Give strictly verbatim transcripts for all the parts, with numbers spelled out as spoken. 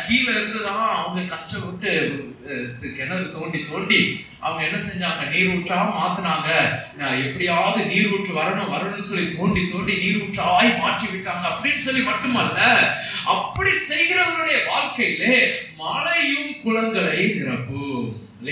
கீழே இருந்துதான் அவங்க கஷ்டப்பட்டு கிணறு தோண்டி தோண்டி அவங்க என்ன செஞ்சாங்க, நீரூற்றா மாத்தினாங்க. எப்படியாவது நீரூற்று வரணும் வரணும்னு சொல்லி தோண்டி தோண்டி நீரூற்றாய் மாற்றி விட்டாங்க அப்படின்னு சொல்லி மட்டுமல்ல, அப்படி செய்கிறவருடைய வாழ்க்கையிலே மலையும் குளங்களை நிரப்பும்.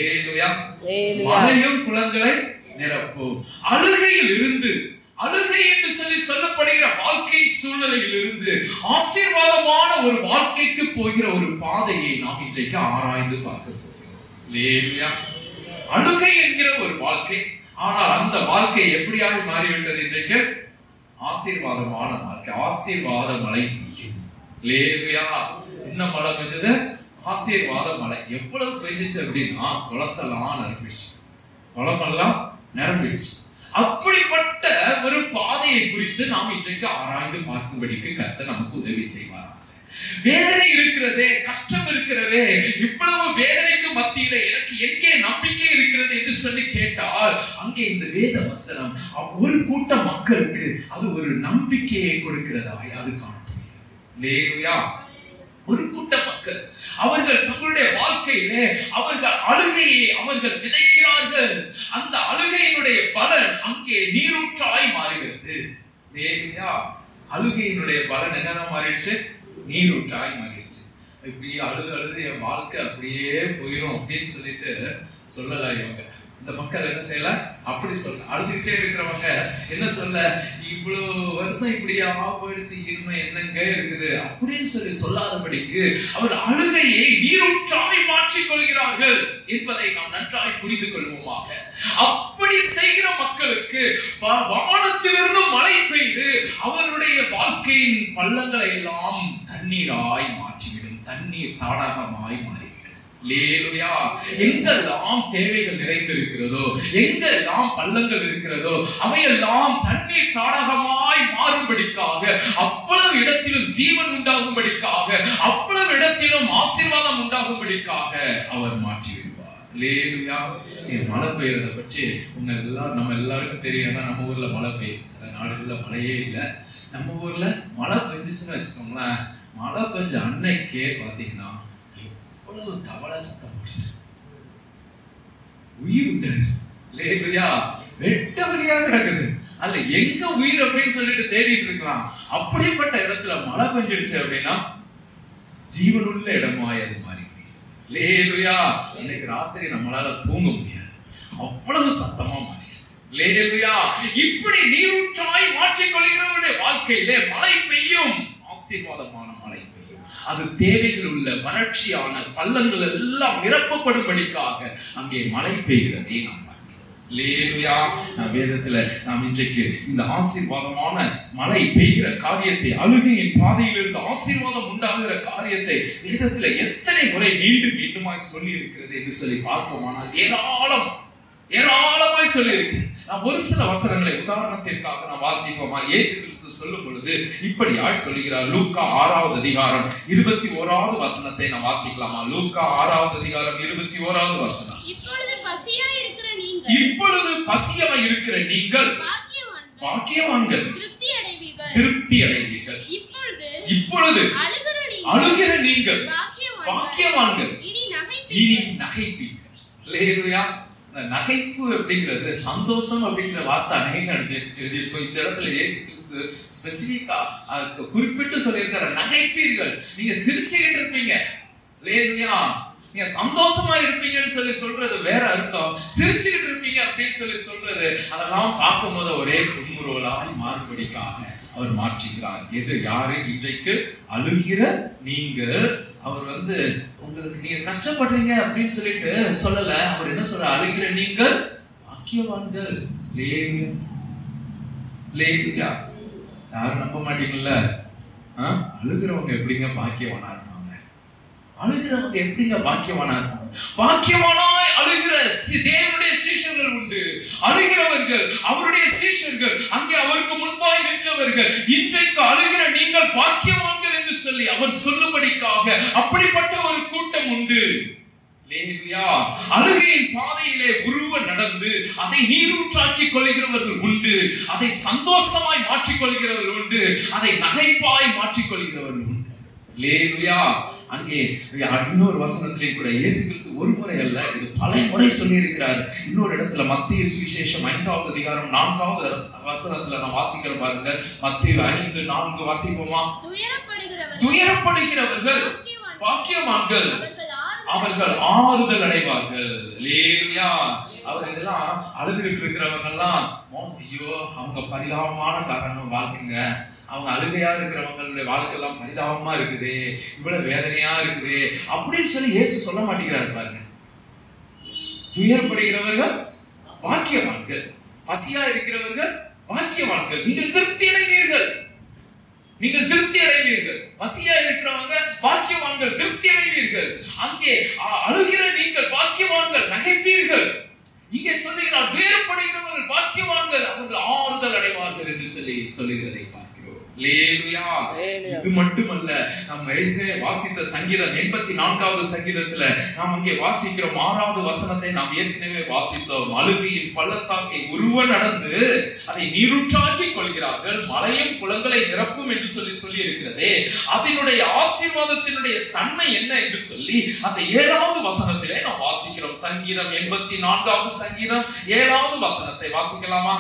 மலையும் குளங்களை நிரப்பும். அழுகையில் இருந்து, அழுகை என்று சொல்லி சொல்லப்படுகிற வாழ்க்கை சூழ்நிலையில் இருந்து ஆசீர்வாதமான ஒரு வாழ்க்கைக்கு போகிற ஒரு பாதையை நாம் இன்றைக்கு ஆராய்ந்து பார்க்க போகிறோம். அழுகை என்கிற ஒரு வாழ்க்கை, ஆனால் அந்த வாழ்க்கை எப்படியாக மாறிவிட்டது இன்றைக்கு? ஆசீர்வாதமான வாழ்க்கை. ஆசீர்வாத மழை பெய்யும். லேலுயா. என்ன மழை பெஞ்சது? ஆசீர்வாத மழை. எவ்வளவு பெஞ்சிச்சு அப்படின்னா குளத்தெல்லாம் நிரம்பிடுச்சு, குளமெல்லாம் நிரம்பிடுச்சு. அப்படிப்பட்ட ஒரு பாதையை குறித்து நாம் இன்றைக்கு ஆராய்ந்து பார்க்கும்படிக்கு கர்த்தர் நமக்கு உதவி செய்வாராக. வேதனை இருக்கிறதே, கஷ்டம் இருக்கிறதே, இவ்வளவு வேதனைக்கு மத்தியில எனக்கு எங்கே நம்பிக்கை இருக்கிறது என்று சொல்லி கேட்டால், அங்கே இந்த வேத வசனம் ஒரு கூட்ட மக்களுக்கு அது ஒரு நம்பிக்கையை கொடுக்கிறதாய் அது காணப்படுகிறது. ஒரு கூட்ட மக்கள் அவர்கள் தங்களுடைய வாழ்க்கையிலே அவர்கள் அழுகையை அவர்கள் விதைக்கிறார்கள். அந்த அழுகையினுடைய பலன் அங்கே நீரூற்றாய் மாறுகிறது. அழுகையினுடைய பலன் என்னென்ன மாறிடுச்சு? நீரூற்றாய் மாறிடுச்சு. இப்படி அழுது அழுது என் வாழ்க்கை அப்படியே போயிடும் அப்படின்னு சொல்லிட்டு சொல்லல இவங்க. இந்த மக்கள் என்ன செய்யல? அப்படி சொல்ல அழுதுகிட்டே இருக்கிறவங்க என்ன சொல்ல, இவ்வளவு வருஷம் இப்படியா போயிடுச்சு, இனிமே என்னங்க இருக்குது அப்படின்னு சொல்லி சொல்லாதபடிக்கு அவர் அழுகையை நீரூற்றாய் மாற்றிக் கொள்கிறார்கள் என்பதை நாம் நன்றாய் புரிந்து கொள்வோமாக. அப்படி செய்கிற மக்களுக்கு வானத்திலிருந்து மழை பெய்து அவருடைய வாழ்க்கையின் பள்ளங்களை எல்லாம் தண்ணீராய் மாற்றிவிடும், தண்ணீர் தாடகமாய் மாறி. எங்கெல்லாம் தேவைகள் நிறைந்திருக்கிறதோ, எங்கெல்லாம் பள்ளங்கள் இருக்கிறதோ அவையெல்லாம் தண்ணீர் தாடகமாய் மாறும்படிக்காக, அவ்வளவு இடத்திலும் ஜீவன் உண்டாகும்படிக்காக, அவ்வளவு இடத்திலும் ஆசீர்வாதம் உண்டாகும்படிக்காக அவர் மாற்றி விடுவார். லேலுயா. மழை பெய்யறத பற்றி உங்க எல்லாம் நம்ம எல்லாருக்கும் தெரியும். நம்ம ஊர்ல மழை பெய்யுது, சில நாடுகள்ல மழையே இல்லை. நம்ம ஊர்ல மழை பெஞ்சிச்சுன்னு வச்சுக்கோங்களேன், மழை பெஞ்ச அன்னைக்கே பாத்தீங்கன்னா தவளை சத்தம் போடுது, உயிர் உண்டாயிருது. வெட்ட வழியா கிடக்குது. அல்ல எங்க உயிர் அப்படின்னு சொல்லிட்டு தேடிட்டு இருக்கலாம். அப்படிப்பட்ட இடத்துல மழை பெஞ்சிடுச்சு அப்படின்னா ஜீவனுள்ள இடமாய் அது மாறி. லேலுயா. இன்னைக்கு ராத்திரி நம்மளால தூங்க முடியாது, அவ்வளவு சத்தமா மாறி. லேலுயா. இப்படி நீரூற்றாய் மாற்றிக்கொள்கிறவருடைய வாழ்க்கையிலே மழை பெய்யும், ஆசீர்வாதமான மழை. அது தேவைகள் உள்ள வறட்சியான பள்ளங்கள் எல்லாம் நிரப்பப்படும்படிக்காக அங்கே மழை பெய்கிறதை நாம் பார்க்கிறோம். வேதத்துல நாம் இன்றைக்கு இந்த ஆசீர்வாதமான மழை பெய்கிற காரியத்தை, அழுகையின் பாதையில் இருந்து ஆசீர்வாதம் உண்டாகிற காரியத்தை வேதத்துல எத்தனை முறை மீண்டும் மீண்டுமாய் சொல்லி இருக்கிறது என்று சொல்லி பார்ப்போமானால் ஏராளம் ஏராளமாய் சொல்லி இருக்கு. நான் ஒரு சில வசனங்களை உதாரணத்திற்காக நான் வாசிப்போமா. இயேசு கிறிஸ்து சொல்லும் பொழுது இப்படியாய் சொல்லுகிறார். லூக்கா ஆறாவது அதிகாரம் இருபத்தி ஓராவது வசனத்தை நான் வாசிக்கலாமா? லூக்கா ஆறாவது அதிகாரம் இருபத்தி ஓராவது வசனம். இப்பொழுது பசியாய் இருக்கிற நீங்கள், இப்பொழுது பசியாய் இருக்கிற நீங்கள் பாக்கியவான்கள், திருப்தி அடைவீர்கள், திருப்தி அடைவீர்கள். இப்பொழுது இப்பொழுது அழுகிற நீங்கள் பாக்கியவான்கள், இனி நகைப்பீர்கள். லேலுயா. நகைப்பு அப்படிங்கிறது சந்தோஷம் அப்படிங்கிற வார்த்தை அநேகம் எழுதியிருக்கும். இந்த இடத்துல இயேசு கிறிஸ்து ஸ்பெசிபிக்கா குறிப்பிட்டு சொல்லியிருக்கிற நகைப்பீர்கள். நீங்க சிரிச்சுக்கிட்டு இருப்பீங்க, நீங்க சந்தோஷமா இருப்பீங்கன்னு சொல்லி சொல்றது வேற அர்த்தம். சிரிச்சுக்கிட்டு இருப்பீங்க அப்படின்னு சொல்லி சொல்றது அதெல்லாம் பார்க்கும் போது ஒரே புன்முறுவலாய் மாறுபடிக்காக அவர் மாற்றுகிறார். எது யாரு? இன்றைக்கு அழுகிற நீங்கள். அவர் வந்து உங்களுக்கு நீங்க கஷ்டப்படுறீங்க அப்படின்னு சொல்லிட்டு சொல்லல. அவர் என்ன சொல்ற? அழுகிற நீங்கள் பாக்கியவான்கள். யாரும் நம்ப மாட்டீங்கல்ல. அழுகிறவங்க எப்படிங்க பாக்கியவானா இருப்பாங்க? அழுகிறவங்க எப்படிங்க பாக்கியவானா இருப்பாங்க? பாக்கியவானாய் அழுகிற தேவனுடைய சீஷர்கள் உண்டு. அழுகிறவர்கள் அவருடைய சீஷர்கள், அங்கே அவருக்கு முன்பாய் நின்றவர்கள். இன்றைக்கு அழுகிற நீங்கள் பாக்கியவான்கள் என்று சொல்லி அவர் சொல்லும்படிக்காக அப்படிப்பட்ட ஒரு கூட்டம் உண்டு. அழுகையின் பாதையிலே உருவ நடந்து அதை நீரூற்றாக்கி கொள்கிறவர்கள் உண்டு, அதை சந்தோஷமாய் மாற்றிக் கொள்கிறவர்கள் உண்டு, அதை நகைப்பாய் மாற்றிக் கொள்கிறவர்கள் உண்டு. லேலுயா. அங்கே இன்னொரு வசனத்திலே கூட இயேசு கிறிஸ்து ஒரு முறை அல்ல, இது பல முறை சொல்லி இருக்கிறார். இன்னொரு இடத்துல மத்தேயு சுவிசேஷம் ஐந்தாவது அதிகாரம் நான்காவது வசனத்துல நான் வாசிக்கிறேன் பாருங்க. மத்தேயு ஐந்து நான்கு வாசிப்போமா? துயரப்படுகிறவர்கள் பாக்கியவான்கள், அவர்கள் ஆறுதல் அடைவார்கள். அல்லேலூயா. அவர் இதெல்லாம் அழுதுகிட்டு இருக்கிறவங்க எல்லாம், ஐயோ அவங்க பரிதாபமான காரணம் வாழ்க்கைங்க, அவங்க அழுகையா இருக்கிறவங்களுடைய வாழ்க்கை எல்லாம் பரிதாபமா இருக்குது, இவ்வளவு வேதனையா இருக்குது அப்படின்னு சொல்லி இயேசு சொல்ல மாட்டேங்கிறாரு பாருங்க. துயரப்படுகிறவர்கள் பாக்கியவான்கள், பசியா இருக்கிறவர்கள் பாக்கியவான்கள், நீங்கள் திருப்தி அடைவீர்கள், நீங்கள் திருப்தி அடைவீர்கள். பசியா இருக்கிறவங்க பாக்கியவான்கள், திருப்தி அடைவீர்கள். அங்கே அழுகிற நீங்கள் பாக்கியவான்கள், நகைப்பீர்கள். இங்கே சொல்லுகிறார் துயரப்படுகிறவர்கள் பாக்கியவான்கள், அவர்கள் ஆறுதல் அடைவார்கள் என்று சொல்லி சொல்லுகிறதை பார்க்கிறோம். அல்லேலூயா. இது மட்டுமல்ல, நம்ம ஏற்கனவே வாசித்த சங்கீதம் எண்பத்தி நான்காவது சங்கீதத்துல நாம் அங்கே வாசிக்கிறோம் ஆறாவது வசனத்தை நாம் ஏற்கனவே வாசித்தோம். அழுகையின் பள்ளத்தாக்கை உருவ நடந்து அதை நீரூற்றாக்கி கொள்கிறார்கள், மலையும் குளங்களை நிரப்பும் என்று சொல்லி சொல்லி இருக்கிறதே, அதனுடைய ஆசீர்வாதத்தினுடைய தன்மை என்ன என்று சொல்லி அந்த ஏழாவது வசனத்திலே நாம் வாசிக்கிறோம். சங்கீதம் எண்பத்தி நான்காவது சங்கீதம் ஏழாவது வசனத்தை வாசிக்கலாமா?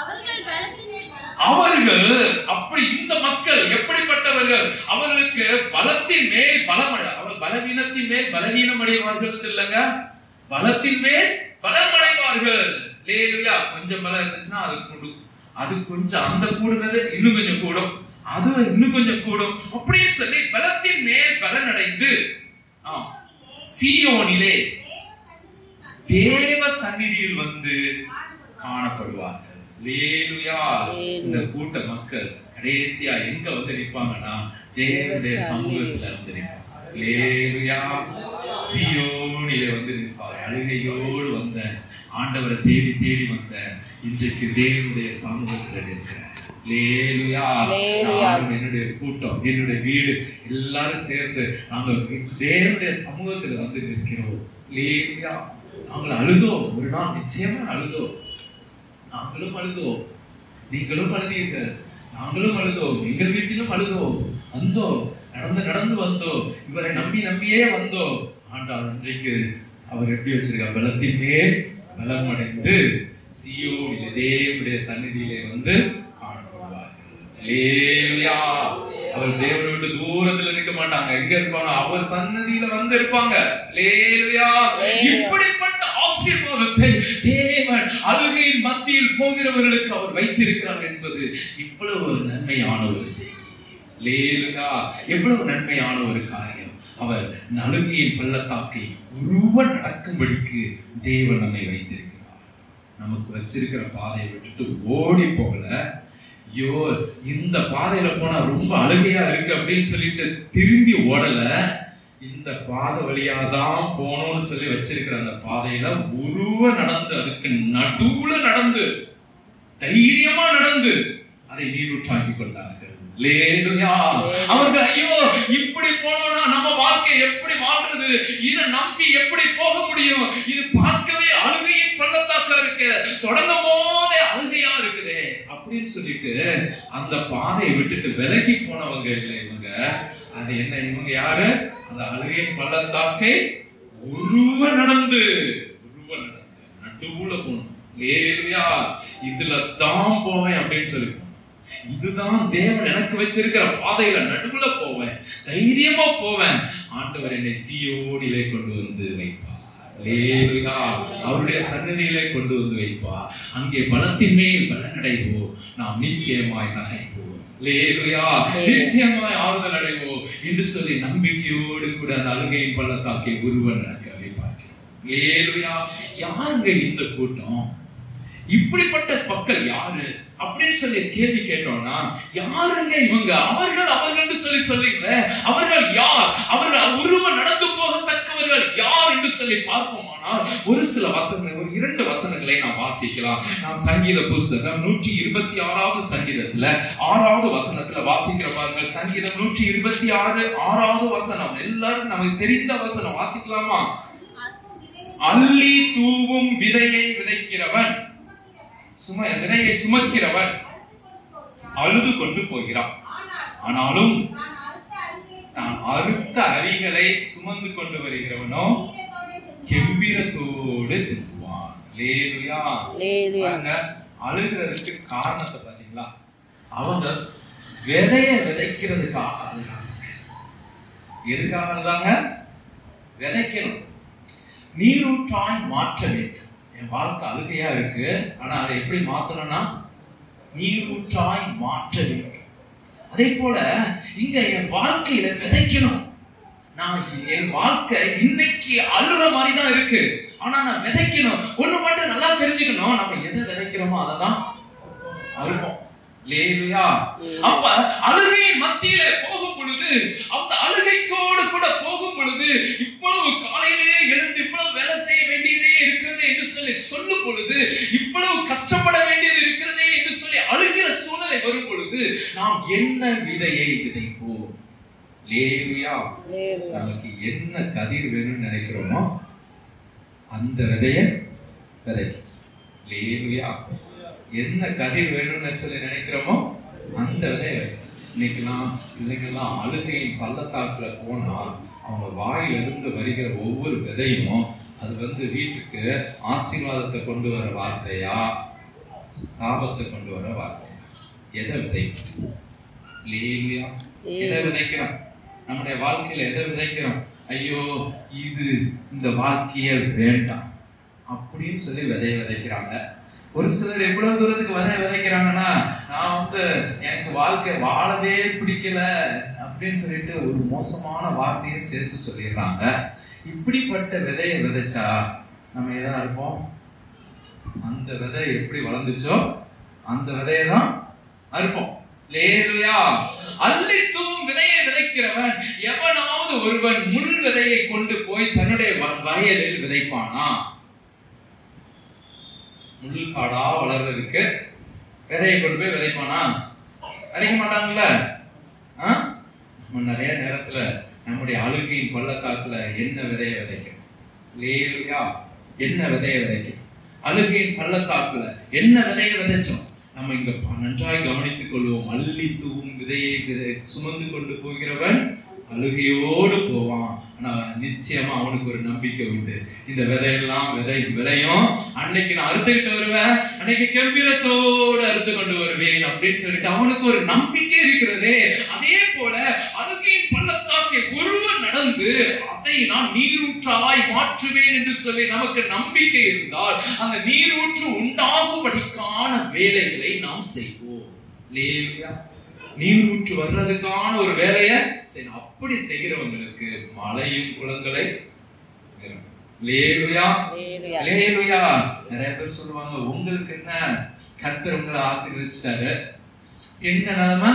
அவர்கள் அப்படி, இந்த மக்கள் எப்படிப்பட்டவர்கள்? அவர்களுக்கு பலத்தின் மேல் பலம், அவர் பலவீனத்தின் மேல் பலவீனம் அடைவார்கள் இல்லைங்க, பலத்தின் மேல் பலம் அடைவார்கள். அல்லேலூயா. கொஞ்சம் பலம் இருந்துச்சுன்னா அது கூடும், அது கொஞ்சம் அந்த கூடுனது இன்னும் கொஞ்சம் கூடும், அது இன்னும் கொஞ்சம் கூடும், அப்படின்னு சொல்லி பலத்தின் மேல் பலன் அடைந்து சீயோனிலே தேவ சந்நிதியில் வந்து காணப்படுவார்கள். அல்லேலூயா. இந்த கூட்ட மக்கள் கடைசியா எங்க வந்து நிற்பாங்கன்னா தேவனுடைய சமூகத்துல வந்து நிற்பாங்க. அல்லேலூயா. சீயோனிலே வந்து நிற்பாங்க. அழுகையோடு வந்த ஆண்டவரை தேடி தேடி வந்த இன்றைக்கு தேவனுடைய சமூகத்துல நிற்கிறார். அல்லேலூயா. நானும் என்னுடைய கூட்டம், என்னுடைய வீடு எல்லாரும் சேர்ந்து நாங்கள் தேவனுடைய சமூகத்துல வந்து நிற்கிறோம். அல்லேலூயா. நாங்கள் அழுதோம், ஒரு நாள் நிச்சயமா அழுதோம், நாங்களும் அழுதோம், நீங்களும் அழுதீர்கள், நாங்களும் அழுதோம், எங்கள் வீட்டிலும் அழுதோம், வந்தோம், நடந்து நடந்து வந்தோம், இவரை நம்பி நம்பியே வந்தோம். ஆண்டாள் இன்றைக்கு அவர் எப்படி வச்சிருக்கார்? பலத்தின் மேல் பலம் அடைந்து சீயோனிலே தேவனுடைய சந்நிதியிலே வந்து காணப்படுவார்கள். அல்லேலூயா. அவர் தேவனோடு தூரத்துல நிற்க மாட்டாங்க, எங்க இருப்பாங்க? அவர் சன்னதியில வந்து இருப்பாங்க. அல்லேலூயா. இப்படிப்பட்ட ஆசீர்வாதத்தை தேவன் அழுகையின் மத்தியில் போகிறவர்களுக்கு அவர் வைத்திருக்கிறார் என்பது இவ்வளவு நன்மையான ஒரு செய்தி. அல்லேலூயா. எவ்வளவு நன்மையான ஒரு காரியம். அவர் அழுகையின் பள்ளத்தாக்கை உருவ நடக்கும்படிக்கு தேவன் நம்மை வைத்திருக்கிறார். நமக்கு வச்சிருக்கிற பாதையை விட்டுட்டு ஓடி போகல, ஐயோ இந்த பாதையில போனா ரொம்ப அழுகையா இருக்கு அப்படின்னு சொல்லிட்டு திரும்பி ஓடல, இந்த பாதை வழியா தான் போனோம்னு சொல்லி வச்சிருக்கிற அந்த பாதையில உருவ நடந்து, அதுக்கு நடுவுல நடந்து, தைரியமா நடந்து அதை நீரூற்றாக்கி கொண்டார்கள். அல்லேலூயா. அவர்கள் ஐயோ இப்படி போனோம்னா நம்ம வாழ்க்கை எப்படி வாழ்றது, இதை நம்பி எப்படி போக முடியும், இது பார்க்கவே அழுகையின் பள்ளத்தாக்கா இருக்கு, தொடங்கும் போதே அழுகையா இருக்குதே அப்படின்னு சொல்லிட்டு அந்த பாதையை விட்டுட்டு விலகி போனவங்க இல்லை இவங்க. அது என்ன, இவங்க யாரு? அந்த அழுகையின் பள்ளத்தாக்கை உருவ நடந்து உருவ நடந்து நடுவுல போகணும். அல்லேலூயா. இதுல தான் போவேன் அப்படின்னு சொல்லி, இதுதான் தேவன் எனக்கு வச்சிருக்கிற பாதையில நடுவுல போவேன், தைரியமா போவேன், ஆண்டவர் என்னை சீயோனிலே கொண்டு வந்து வைப்பார். அல்லேலூயா. அவருடைய சன்னதியிலே கொண்டு வந்து வைப்பார். அங்கே பலத்தின் மேல் பலனடைவோம், நாம் நிச்சயமாய் நகைப்போம். அல்லேலூயா. நிச்சயமாய் ஆறுதல் அடைவோம் என்று சொல்லி நம்பிக்கையோடு கூட அந்த அழுகையின் பள்ளத்தாக்கை உருவ நடக்க வைப்பார்கள். அல்லேலூயா. யாருங்க இந்த கூட்டம்? இப்படிப்பட்ட மக்கள் யாரு அப்படின்னு சொல்லி கேள்வி கேட்டோம்னா, யாருங்க இவங்க? அவர்கள் அவர்கள் சொல்லி சொல்லுங்க, அவர்கள் யார்? அவர்கள் உருவ நடந்து போகத்தக்கவர்கள் யார் என்று சொல்லி பார்ப்போமானால் ஒரு சில வசனங்கள், ஒரு இரண்டு வசனங்களை நாம் வாசிக்கலாம். நாம் சங்கீத புஸ்தகம் நூற்றி இருபத்தி ஆறாவது சங்கீதத்துல ஆறாவது வசனத்துல வாசிக்கிற பாருங்கள். சங்கீதம் நூற்றி இருபத்தி ஆறு ஆறாவது வசனம், எல்லாரும் நமக்கு தெரிந்த வசனம், வாசிக்கலாமா? அள்ளி தூவும் விதையை விதைக்கிறவன், சும விதையை சுமக்கிறவன் அழுது கொண்டு போகிறான், ஆனாலும் தான் அறுத்த அரிகளை சுமந்து கொண்டு வருகிறவனோ கெம்பீரத்தோடு திரும்புவான். அல்லேலூயா. அழுகிறதுக்கு காரணத்தை பாத்தீங்களா? அவங்க விதைய விதைக்கிறதுக்காக அழுகிறாங்க. எதுக்காக அழுதாங்க? விதைக்கணும், நீரூற்றாய் மாற்ற வேண்டும். என் வாழ்க்கை அழுகையா இருக்கு, ஆனா அதை எப்படி மாத்தணும்னா நீரூற்றாய் மாற்ற வேண்டும். அதே போல இங்க என் வாழ்க்கையில விதைக்கணும். நான் என் வாழ்க்கை இன்னைக்கு அழுற மாதிரி தான் இருக்கு, ஆனா நான் விதைக்கணும். ஒண்ணு மட்டும் நல்லா தெரிஞ்சுக்கணும், நம்ம எதை விதைக்கிறோமோ அதை தான் அறுப்போம். அல்லேலூயா. அப்ப அழுகையின் மத்தியில போகும் பொழுது, அந்த அழுகைக்கோடு கூட போகும் பொழுது, இவ்வளவு காலையிலே எழுந்து இவ்வளவு வேலை செய்ய வேண்டியதே இருக்கிறது என்று சொல்லி சொல்லும் பொழுது, இவ்வளவு கஷ்டப்பட வேண்டியது இருக்கிறதே என்று சொல்லி அழுகிற சூழ்நிலை வரும் பொழுது, நாம் என்ன விதையை விதைப்போம்? அல்லேலூயா. நமக்கு என்ன கதிர் வேணும்னு நினைக்கிறோமோ அந்த விதையை விதைக்கும். அல்லேலூயா. என்ன கதிர் வேணும்னு சொல்லி நினைக்கிறோமோ அந்த விதையை. இன்னைக்கெல்லாம் பிள்ளைங்கெல்லாம் அழுகையின் பள்ளத்தாக்குல போனா அவங்க வாயிலிருந்து வருகிற ஒவ்வொரு விதையும் அது வந்து வீட்டுக்கு ஆசீர்வாதத்தை கொண்டு வர வார்த்தையா, சாபத்தை கொண்டு வர வார்த்தையா? எதை விதைக்கும்? அல்லேலூயா. எதை விதைக்கிறோம்? நம்முடைய வாழ்க்கையில எதை விதைக்கிறோம்? ஐயோ இது இந்த வாழ்க்கைய வேண்டாம் அப்படின்னு சொல்லி விதைய விதைக்கிறாங்க. ஒரு சிலர் எவ்வளவு தூரத்துக்கு விதைய விதைக்கிறாங்கன்னா, நான் வந்து எனக்கு வாழ்க்கை வாழவே பிடிக்கல அப்படின்னு சொல்லிட்டு ஒரு மோசமான வார்த்தையை சேர்த்து சொல்லிடுறாங்க. இப்படிப்பட்ட விதையை விதைச்சா நம்ம எதா இருப்போம்? அந்த விதை எப்படி வளர்ந்துச்சோ அந்த விதையை தான் அறுப்போம். அல்லேலூயா. அள்ளி தூவும் விதையை விதைக்கிறவன் எவனாவது ஒருவன் முள் விதையை கொண்டு போய் தன்னுடைய வயலில் விதைப்பானா? முள் காடா வளர்றதுக்கு விதையை கொண்டு போய் விதைப்பானா? விதைக்க மாட்டாங்கல்ல. நிறைய நேரத்துல நம்முடைய அழுகையின் பள்ளத்தாக்குல என்ன விதையை விதைக்கணும்? அல்லேலூயா. என்ன விதையை விதைக்கணும்? அழுகையின் பள்ளத்தாக்குல என்ன விதையை விதைச்சோம்? நம்ம இங்க நன்றாய் கவனித்துக் கொள்வோம். அள்ளி தூவும் விதையை விதை சுமந்து கொண்டு போகிறவன் அழுகையோடு போவான். ஆனா நிச்சயமா அவனுக்கு ஒரு நம்பிக்கை உண்டு. இந்த விதையெல்லாம் விதை விளையும், அன்னைக்கு நான் அறுத்துக்கிட்டு வருவேன், அன்னைக்கு கம்பீரத்தோடு அறுத்து கொண்டு வருவேன் அப்படின்னு சொல்லிட்டு அவனுக்கு ஒரு நம்பிக்கை இருக்கிறதே. அதே போல அழுகையின் பள்ளத்தாக்கை ஒருவன் நடந்து அதை நான் நீரூற்றாய் மாற்றுவேன் என்று சொல்லி நமக்கு நம்பிக்கை இருந்தால் அந்த நீரூற்று உண்டாகும்படிக்கான வேலைகளை நாம் செய்வோம். அல்லேலூயா. நீரூற்று வர்றதுக்கான ஒரு வேலையை செய்யணும். அப்படி செய்கிறவங்களுக்கு மலையும் குளங்களை. அல்லேலூயா. அல்லேலூயா. நிறைய பேர் சொல்லுவாங்க, உங்களுக்கு என்ன கர்த்தர் உங்களை ஆசீர்வதிச்சிட்டாரு, என்ன நிலைமை?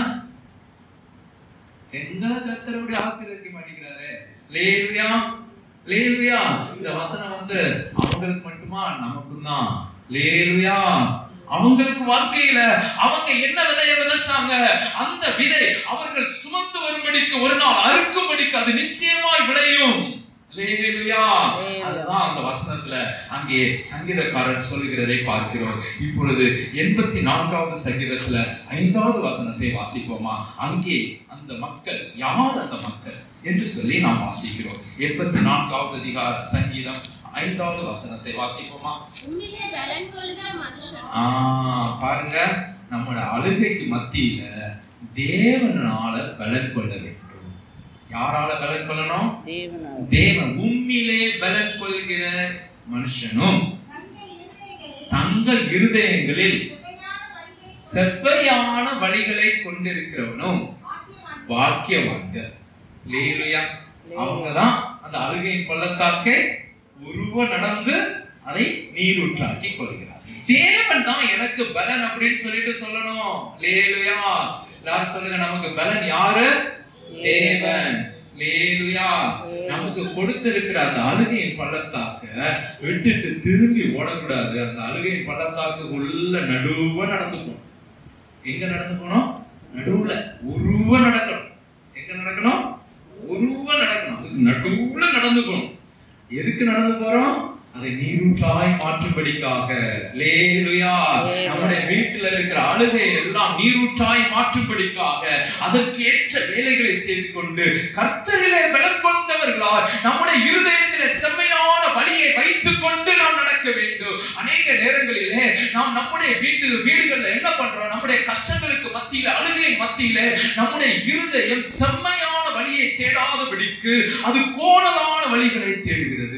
எங்களை கர்த்தர் அப்படி ஆசீர்வதிக்க மாட்டேங்கிறாரு. அல்லேலூயா. அல்லேலூயா. இந்த வசனம் வந்து அவங்களுக்கு மட்டுமா? நமக்கும் தான். அல்லேலூயா. அவங்களுக்கு வாழ்க்கையில அவங்க என்ன விதையை விதைச்சாங்க, அந்த விதை அவர்கள் சுமந்து வரும்படிக்கு ஒரு நாள் அறுக்கும்படிக்கு அது நிச்சயமாய் விளையும். அல்லேலூயா. அதுதான் அந்த வசனத்துல அங்கே சங்கீதக்காரர் சொல்லுகிறதை பார்க்கிறோம். இப்பொழுது எண்பத்தி நான்காவது சங்கீதத்துல ஐந்தாவது வசனத்தை வாசிப்போமா? அங்கே அந்த மக்கள் யார்? அந்த மக்கள் என்று சொல்லி நாம் வாசிக்கிறோம். எண்பத்தி நான்காவது அதிகார சங்கீதம் ஐந்தாவது வசனத்தை வாசிப்போமா? பாருங்க, நம்மளோட அழுகைக்கு மத்தியில தேவனால பலன் கொள்ள வேண்டும். யாரால பலன் கொள்ளணும்? தேவன். உம்மிலே பலன் கொள்கிற மனுஷனும் தங்கள் இருதயங்களில் செவ்வையான வழிகளை கொண்டிருக்கிறவனும் பாக்கியவான்கள். அல்லேலூயா. அவங்கதான் அந்த அழுகையின் பள்ளத்தாக்கை உருவ நடந்து அதை நீரூற்றாக்கி கொள்கிறார். தேவன் தான் எனக்கு பலன் அப்படின்னு சொல்லிட்டு சொல்லணும். அல்லேலூயா. எல்லாரும் சொல்லுங்க, நமக்கு பலன் யாரு? தேவன். அல்லேலூயா. நமக்கு கொடுத்திருக்கிற அந்த அழுகையின் பள்ளத்தாக்க விட்டுட்டு திரும்பி ஓடக்கூடாது. அந்த அழுகையின் பள்ளத்தாக்கு உள்ள நடுவ நடந்துக்கணும். எங்க நடந்துக்கணும்? நடுவுல உருவ நடக்கணும். எங்க நடக்கணும்? உருவ நடக்கணும். அதுக்கு நடுவுல நடந்துக்கணும். எதுக்கு நடந்து போறோம்? அதை நீரூற்றாய் மாற்றும்படிக்காக. அல்லேலூயா. நம்முடைய வீட்டில் இருக்கிற அழுகை எல்லாம் நீரூற்றாய் மாற்றும்படிக்காக அதற்கு ஏற்ற வேலைகளை செய்து கொண்டு கர்த்தரிலே பலம் கொண்டவர்களாய் நம்முடைய இருதயத்திலே செம்மையான வழியை வைத்துக் கொண்டு நாம் நடக்க வேண்டும். அநேக நேரங்களிலே நாம் நம்முடைய வீட்டு வீடுகள்ல என்ன பண்றோம்? நம்முடைய கஷ்டங்களுக்கு மத்தியில, அழுகை மத்தியில நம்முடைய இருதயம் செம்மையான வழியை தேடாதபடிக்கு அது கோணலான வழிகளை தேடுகிறது.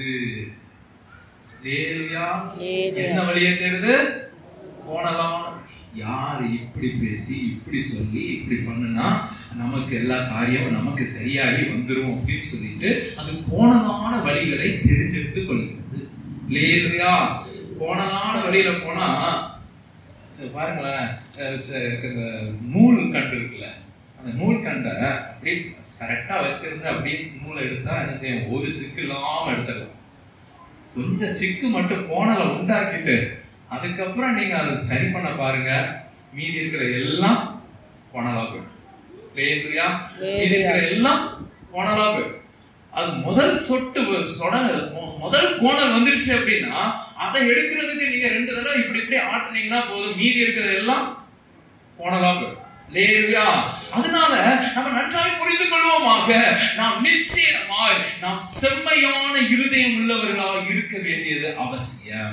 என்ன வழியை தேடுது? கோணலான. யாரு இப்படி பேசி இப்படி சொல்லி இப்படி பண்ணுனா நமக்கு எல்லா காரியமும் நமக்கு சரியாகி வந்துரும் அப்படின்னு சொல்லிட்டு அது கோணலான வழிகளை தேர்ந்தெடுத்துக் கொள்கிறது. இல்லையா? கோணலான வழியில போனா பாருங்களேன், இந்த நூல் கண்டு இருக்குல்ல, அந்த நூல் கண்டை அப்படி கரெக்டா வச்சிருந்து அப்படியே நூலை எடுத்தா என்ன செய்யும்? ஒரு சிக்கு இல்லாம எடுத்துக்கலாம். கொஞ்சம் சிக்கு மட்டும் கோணலை உண்டாக்கிட்டு அதுக்கப்புறம் நீங்க அதை சரி பண்ண பாருங்க, மீதி இருக்கிற எல்லாம் கோணலா போயிடும். மீதி இருக்கிற எல்லாம் கோணலா போயிடும். அது முதல் சொட்டு சொட முதல் கோணல் வந்துருச்சு அப்படின்னா அதை எடுக்கிறதுக்கு நீங்க ரெண்டு தடவை இப்படி இப்படி ஆட்டினீங்கன்னா போதும், மீதி இருக்கிறது எல்லாம் கோணலா போயிடும். அதனால நம்ம நன்றாய் புரிந்து கொள்வோமாக, நாம் நிச்சயமாய் நாம் செம்மையான இருதயம் உள்ளவர்களாக இருக்க வேண்டியது அவசியம்.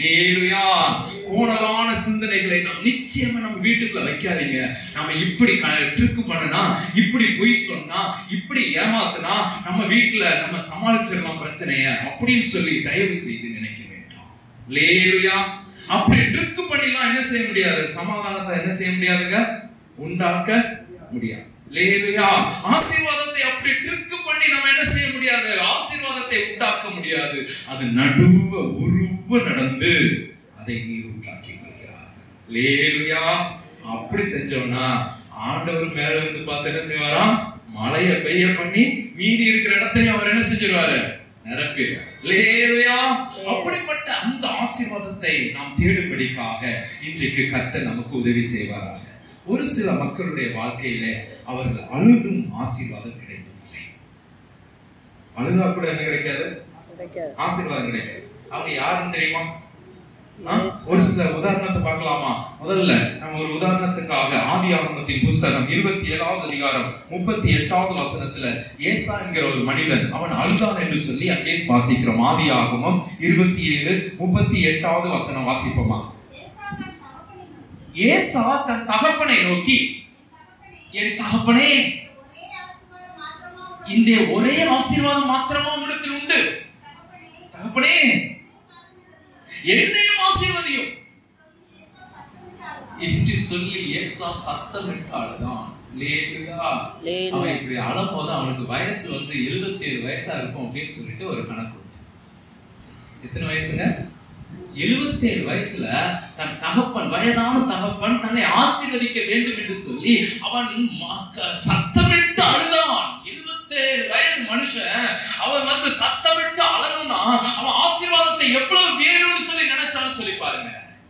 கோணலான சிந்தனைகளை நாம் நிச்சயமா நம்ம வீட்டுக்குள்ள வைக்காதீங்க. நாம இப்படி ட்ரிக் பண்ணுனா, இப்படி பொய் சொன்னா, இப்படி ஏமாத்தினா நம்ம வீட்டுல நம்ம சமாளிச்சிடலாம் பிரச்சனைய அப்படின்னு சொல்லி தயவு செய்து நினைக்க வேண்டாம். லேலுயா. அப்படி ட்ரிக் பண்ணிலாம் என்ன செய்ய முடியாது? சமாதானத்தை என்ன செய்ய முடியாதுங்க? உண்டாக்க முடியாது. லேலுயா. ஆசீர்வாதத்தை அப்படி ட்ரிக் பண்ணி நம்ம என்ன செய்ய முடியாது? ஆசீர்வாதத்தை உண்டாக்க முடியாது. அது நடுவ உருவ நடந்து அதை நீர் உண்டாக்கி கொள்கிறார். லேலுயா. அப்படி செஞ்சோம்னா ஆண்டவர் மேல இருந்து பார்த்து என்ன செய்வாரா? மழையை பெய்ய பண்ணி மீதி இருக்கிற இடத்தையும் அவர் என்ன செஞ்சிருவாரு? நிரப்பிடுவார். லேலுயா. அப்படிப்பட்ட அந்த ஆசீர்வாதத்தை நாம் தேடும்படிக்காக இன்றைக்கு கர்த்தர் நமக்கு உதவி செய்வாராக. ஒரு சில மக்களுடைய வாழ்க்கையில அவர்கள் அழுதும் ஆசீர்வாதம் கிடைப்பதில்லை. அழுதா கூட என்ன கிடைக்காது? ஆசீர்வாதம் கிடைக்காது. அவங்க யாருன்னு தெரியுமா? ஒரு சில உதாரணத்தை பார்க்கலாமா? முதல்ல நம்ம ஒரு உதாரணத்துக்காக ஆதியாகமத்தின் புஸ்தகம் இருபத்தி ஏழாவது அதிகாரம் முப்பத்தி எட்டாவது வசனத்துல ஏசா என்கிற ஒரு மனிதன் அவன் அழுதான் என்று சொல்லி அங்கே வாசிக்கிறோம். ஆதியாகமம் இருபத்தி ஏழு முப்பத்தி எட்டாவது வசனம் வாசிப்போமா? ஏசா தன் தகப்பனை நோக்கி, என் தகப்பனே, இந்த ஒரே ஆசீர்வாதம் மாத்திரமா உன்னிடத்தில் உண்டு. தகப்பனே, என்னையும் ஆசீர்வதியும் என்று சொல்லி ஏசா சத்தமிட்டால்தான். அவன் இப்படி அழும்போது அவனுக்கு வயசு வந்து எழுபத்தி ஏழு வயசா இருக்கும் அப்படின்னு சொல்லிட்டு ஒரு கணக்கு. எத்தனை வயசுங்க? எழுபத்தி ஏழு வயசுல தன் தகப்பன், வயதான தகப்பன் தன்னை ஆசீர்வதிக்க வேண்டும் என்று சொல்லி அவன் சத்தமிட்டு அழுதான். எழுபத்தி ஏழு வயது மனுஷன் அவன் வந்து சத்தமிட்டு அழணும்னா அவன் ஆசீர்வாதத்தை எவ்வளவு வேணும்னு சொல்லி நினைச்சான்னு சொல்லி பாருங்க.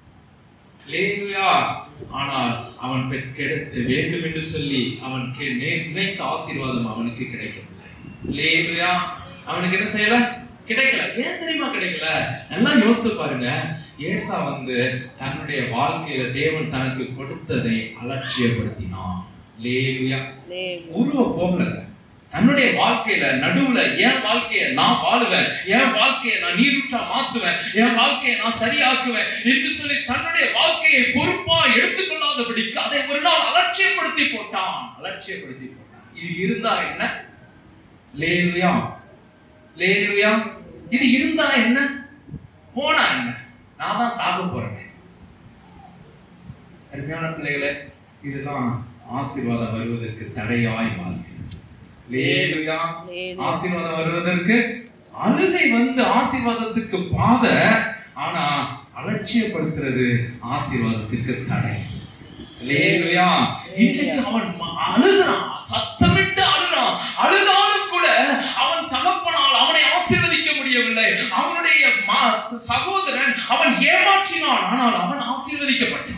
ஆனால் அவன் கிடைக்க வேண்டும் என்று சொல்லி அவன் நினைத்த ஆசீர்வாதம் அவனுக்கு கிடைக்கவில்லை. அவனுக்கு என்ன செய்யல? கிடைக்கல. ஏன் தெரியுமா கிடைக்கல? நல்லா யோசித்து பாருங்க. ஏசா வந்து தன்னுடைய வாழ்க்கையில தேவன் தனக்கு கொடுத்ததை அலட்சியப்படுத்தினான். லேலுயா. உருவ போகலங்க. தன்னுடைய வாழ்க்கையில நடுவுல என் வாழ்க்கையை நான் வாழுவேன், என் வாழ்க்கையை நான் நீரூற்றா மாத்துவேன், என் வாழ்க்கையை நான் சரியாக்குவேன் என்று சொல்லி தன்னுடைய வாழ்க்கையை பொறுப்பா எடுத்துக்கொள்ளாதபடிக்கு அதை ஒரு நாள் அலட்சியப்படுத்தி போட்டான். அலட்சியப்படுத்தி போட்டான். இது இருந்தா என்ன? லேலுயா. லேலுயா. இது இருந்தா என்ன? போனா என்ன? நான் தான் சாக போறேன். அருமையான பிள்ளைகளே, இதெல்லாம் ஆசீர்வாதம் வருவதற்கு தடையாய் மாறுகிறது. லேலுயா. ஆசீர்வாதம் வருவதற்கு அழுகை வந்து ஆசீர்வாதத்துக்கு பாத, ஆனா அலட்சியப்படுத்துறது ஆசீர்வாதத்திற்கு தடை. லேலுயா. இன்றைக்கு அவன் அழுதான், சத்தமிட்டு அழுதான். அழுதாலும் கூட அவன் தகப்பனால் அவனை ஆசீர்வதிக்க முடியவில்லை. அவனுடைய சகோதரன் அவன் ஏமாற்றினான், ஆனால் அவன் ஆசீர்வதிக்கப்பட்டான்.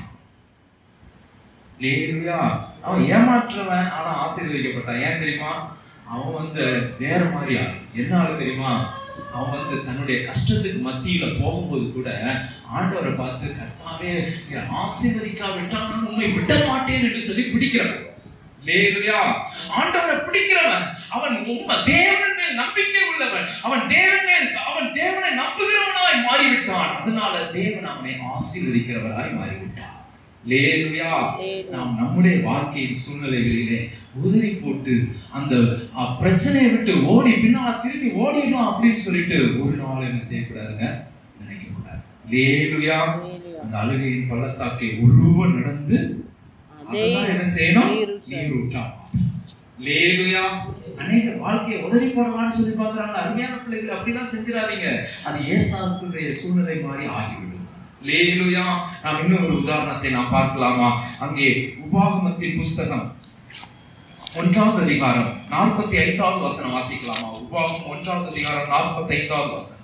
லேலுயா. அவன் ஏமாற்றவன், ஆனா ஆசீர்வதிக்கப்பட்டான். ஏன் தெரியுமா? அவன் வந்து வேற மாதிரி ஆளு. என்ன ஆளு தெரியுமா? அவன் வந்து தன்னுடைய கஷ்டத்துக்கு மத்தியில போகும்போது கூட ஆண்டவரை பார்த்து, கர்த்தாவே ஆசீர்வதிக்காவிட்டா நான் உண்மை விட மாட்டேன் என்று சொல்லி பிடிக்கிறவன். அல்லேலூயா. ஆண்டவரை பிடிக்கிறவன், அவன் உண்மை தேவன் மேல் நம்பிக்கை உள்ளவன், அவன் தேவன் மேல் அவன் தேவனை நம்புகிறவனாய் மாறிவிட்டான். அதனால தேவன் அவனை ஆசீர்வதிக்கிறவராய் மாறிவிட்டான். அல்லேலூயா. நாம் நம்முடைய வாழ்க்கையின் சூழ்நிலைகளிலே உதறி போட்டு அந்த பிரச்சனையை விட்டு ஓடி பின்னால திரும்பி ஓடிடலாம் அப்படின்னு சொல்லிட்டு ஒரு நாள் என்ன செய்யக்கூடாதுங்க, நினைக்க கூடாது. அல்லேலூயா. அந்த அழுகையின் பள்ளத்தாக்கை உருவ நடந்து அதெல்லாம் என்ன செய்யணும், நீரூற்றாம். அல்லேலூயா. அநேக வாழ்க்கையை உதறி போடலாம்னு சொல்லி பாக்குறாங்க. அருமையான பிள்ளைகள் அப்படிலாம் செஞ்சிடாதீங்க. அது ஏசாவுடைய சூழ்நிலை மாதிரி ஆகிவிடும். அல்லேலூயா. நாம் இன்னும் ஒரு உதாரணத்தை நாம் பார்க்கலாமா? அங்கே உபாகமத்தின் புஸ்தகம் ஒன்றாவது அதிகாரம் நாற்பத்தி ஐந்தாவது வசனம் வாசிக்கலாமா? உபாகமம் ஒன்றாவது அதிகாரம் நாற்பத்தி ஐந்தாவது வசனம்.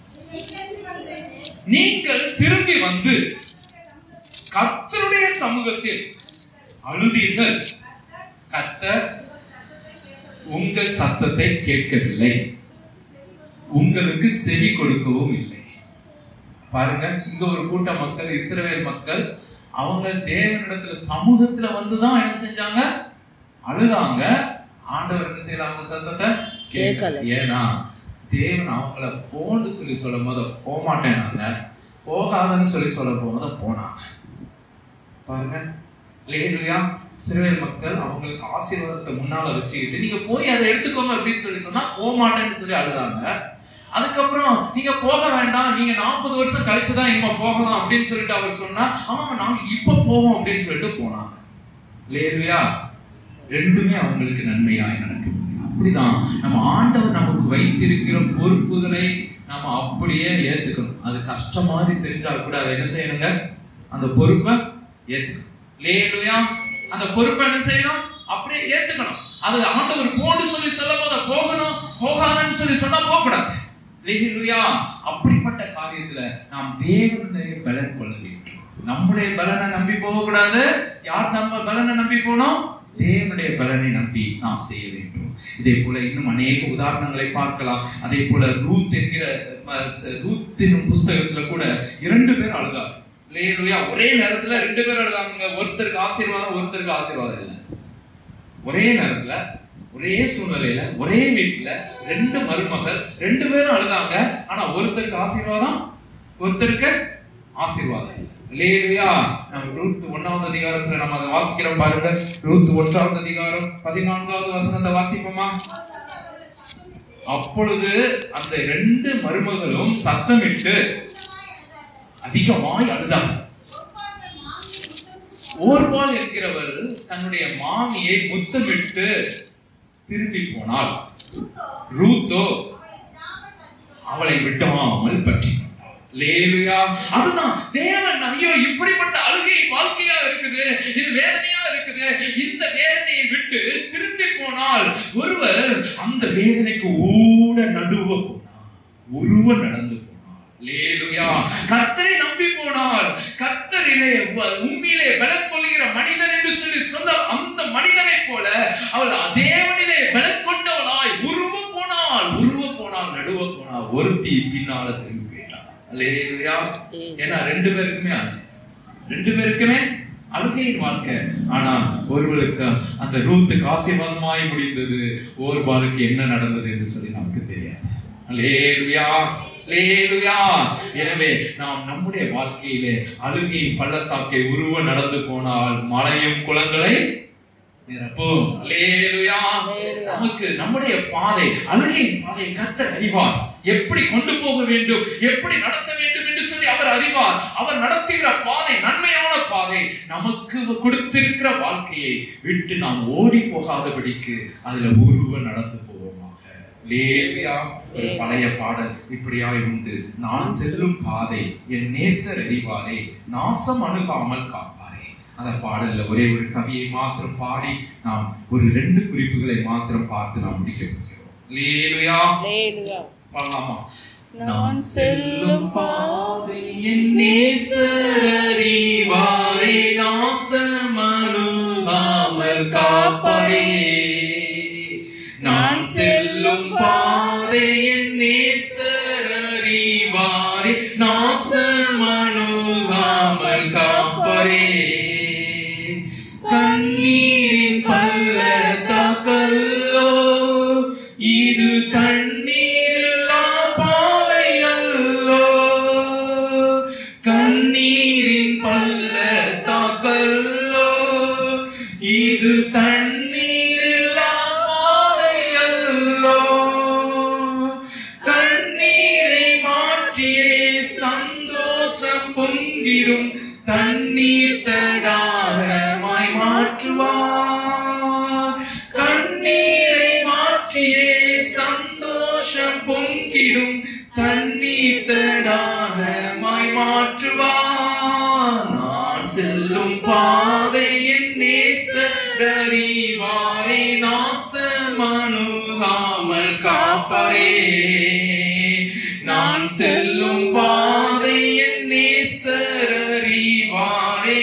நீங்கள் திரும்பி வந்து கர்த்தருடைய சமூகத்தில் அழுதீர்கள், கர்த்தர் உங்கள் சத்தத்தை கேட்கவில்லை, உங்களுக்கு செவி கொடுக்கவும் இல்லை. பாருங்க, இங்க ஒரு கூட்ட மக்கள், இஸ்ரவேல் மக்கள், அவங்க தேவனிடத்துல சமூகத்துல வந்துதான் என்ன செஞ்சாங்க, அழுதாங்க. ஆண்டவர் என்ன செய்யறாங்க, சத்தத்தை கேட்கல. ஏன்னா தேவன் அவங்கள போன்னு சொல்லி சொல்லும் போது போகமாட்டேனாங்க, போகாதன்னு சொல்லி சொல்ல போகும்போது போனாங்க. பாருங்க, அல்லேலூயா. இஸ்ரவேல் மக்கள் அவங்களுக்கு ஆசீர்வாதத்தை முன்னால வச்சுக்கிட்டு நீங்க போய் அதை எடுத்துக்கோங்க அப்படின்னு சொல்லி சொன்னா போக மாட்டேன்னு சொல்லி அழுதாங்க. அதுக்கப்புறம் நீங்க போக வேண்டாம், நீங்க நாற்பது வருஷம் கழிச்சுதான் இனிமே போகலாம் அப்படின்னு சொல்லிட்டு அவர் சொன்னா, ஆமா நாங்க இப்ப போவோம் அப்படின்னு சொல்லிட்டு போனாங்க. அல்லேலூயா. ரெண்டுமே அவங்களுக்கு நன்மையாய் நடக்கும். அப்படிதான் நம்ம ஆண்டவர் நமக்கு வைத்திருக்கிற பொறுப்புகளை நாம அப்படியே ஏத்துக்கணும். அது கஷ்டம் மாதிரி தெரிஞ்சால் கூட அதை என்ன செய்யணுங்க, அந்த பொறுப்பை ஏத்துக்கணும். அல்லேலூயா. அந்த பொறுப்பை என்ன செய்யணும், அப்படியே ஏத்துக்கணும். அது ஆண்டவர் போன்னு சொல்லி சொல்லும் போது போகணும், போகாதன்னு சொல்லி சொன்னா போக கூடாது. அல்லேலூயா. அப்படிப்பட்ட காரியத்துல நாம் தேவனுடைய பலன் கொள்ள வேண்டும். நம்முடைய பலனை நம்பி போக கூடாது. யார் நம்ம பலனை நம்பி போனோம், தேவனுடைய பலனை நம்பி நாம் செய்ய வேண்டும். இதே போல இன்னும் அநேக உதாரணங்களை பார்க்கலாம். அதே போல ரூத் என்கிற ரூத்தின் புஸ்தகத்துல கூட இரண்டு பேர் அழுதார். அல்லேலூயா. ஒரே நேரத்துல ரெண்டு பேர் அழுதாங்க. ஒருத்தருக்கு ஆசீர்வாதம், ஒருத்தருக்கு ஆசீர்வாதம் இல்லை. ஒரே நேரத்துல ஒரே சூழ்நிலையில ஒரே வீட்டுல ரெண்டு மருமகள் ரெண்டு பேரும் அழுதாங்க. ஆனா ஒருத்தருக்கு ஆசீர்வாதம், ஒருத்தருக்கு ஆசீர்வாதம் இல்லை. அல்லேலூயா. நம்ம ரூத் ஒன்னாவது அதிகாரத்துல நம்ம அதை வாசிக்கிறோம். பாருங்க, ரூத் ஒன்றாவது அதிகாரம் பதினான்காவது வசனத்தை வாசிப்போமா? அப்பொழுது அந்த ரெண்டு மருமகளும் சத்தமிட்டு அதிகமாய் அழுதாங்க. ஓர்பால் என்கிறவள் தன்னுடைய மாமியை முத்தமிட்டு திரும்பி போனாள். ரூத்தோ அவளை விடாமல் பற்றி கொண்டாள். அல்லேலூயா. அதுதான் தேவன், ஐயோ இப்படிப்பட்ட அழுகை வாழ்க்கையா இருக்குது, இது வேதனையா இருக்குது, இந்த வேதனையை விட்டு திரும்பி போனால் ஒருவர் அந்த வேதனைக்கு ஊட நடுவ போனார், உருவ நடந்து போனார். அல்லேலூயா. கர்த்தரை நம்பி போனார். கர்த்தரிலே உண்மையிலே பலன் கொள்கிற மனிதன் என்று சொல்லி சொன்ன அந்த மனிதனை போல அவள் தேவனிலே பலன் கொண்டவளாய் உருவ போனாள், உருவ போனாள், நடுவ போனாள். ஒருத்தி பின்னால திரும்பி போயிட்டாள். அல்லேலூயா. ஏன்னா ரெண்டு பேருக்குமே அழுகை, ரெண்டு பேருக்குமே அழுகையின் வாழ்க்கை. ஆனா ஒருவருக்கு அந்த ரூத்துக்கு ஆசீர்வாதமாய் முடிந்தது, ஓர்பாலுக்கு என்ன நடந்தது என்று சொல்லி நமக்கு தெரியாது. அல்லேலூயா. அல்லேலூயா. எனவே நாம் நம்முடைய வாழ்க்கையிலே அழுகையின் பள்ளத்தாக்கை உருவ நடந்து போனால் மலையும் குளங்களை நிரப்பும். அல்லேலூயா. நமக்கு நம்முடைய பாதை, அழுகையின் பாதை கர்த்தர் அறிவார். எப்படி கொண்டு போக வேண்டும், எப்படி நடத்த வேண்டும் என்று சொல்லி அவர் அறிவார். அவர் நடத்துகிற பாதை நன்மையான பாதை. நமக்கு கொடுத்திருக்கிற வாழ்க்கையை விட்டு நாம் ஓடி போகாதபடிக்கு அதுல உருவ நடந்து போவோமாக. லேவியா ஒரு பழைய பாடல் இப்படியாய் உண்டு. நான் செல்லும் பாதை என் நேசர் அறிவாரே, நாசம் அணுகாமல் காப்பாரே. அந்த பாடல்ல ஒரே ஒரு கவியை மாத்திரம் பாடி நாம் ஒரு ரெண்டு குறிப்புகளை மாத்திரம் பார்த்து நாம் முடிக்க போகிறோம். லேலுயா லேலுயா பாடலாமா? நான் செல்லும் பாதை என் நேசர் அறிவாரே, நாசம் அணுகாமல் காப்பாரே. நான் செல்லும் பாதை என் நேசர் காப்பாரே. கண்ணீரின் பள்ளத்தாக்கல்லோ இது தண்ணீரில்லா பாதை அல்லோ. கண்ணீரின் பள்ளத்தாக்கல்லோ இது தண்ணீரில்லா பாதை அல்லோ. கண்ணீரை மாற்றியே சந்தோஷம் பொங்கிடும் தண்ணீர் தடாகமாய் மாற்றுவார். கண்ணீரை மாற்றியே சந்தோஷம் பொங்கிடும் தண்ணீர் தடாகமாய் மாற்றுவார். நான் செல்லும் பாதை என் நேசரறிவாரே, நாசமணுகாமல் காப்பாரே. நான் செல்லும் பாதை என் நேசரறிவாரே,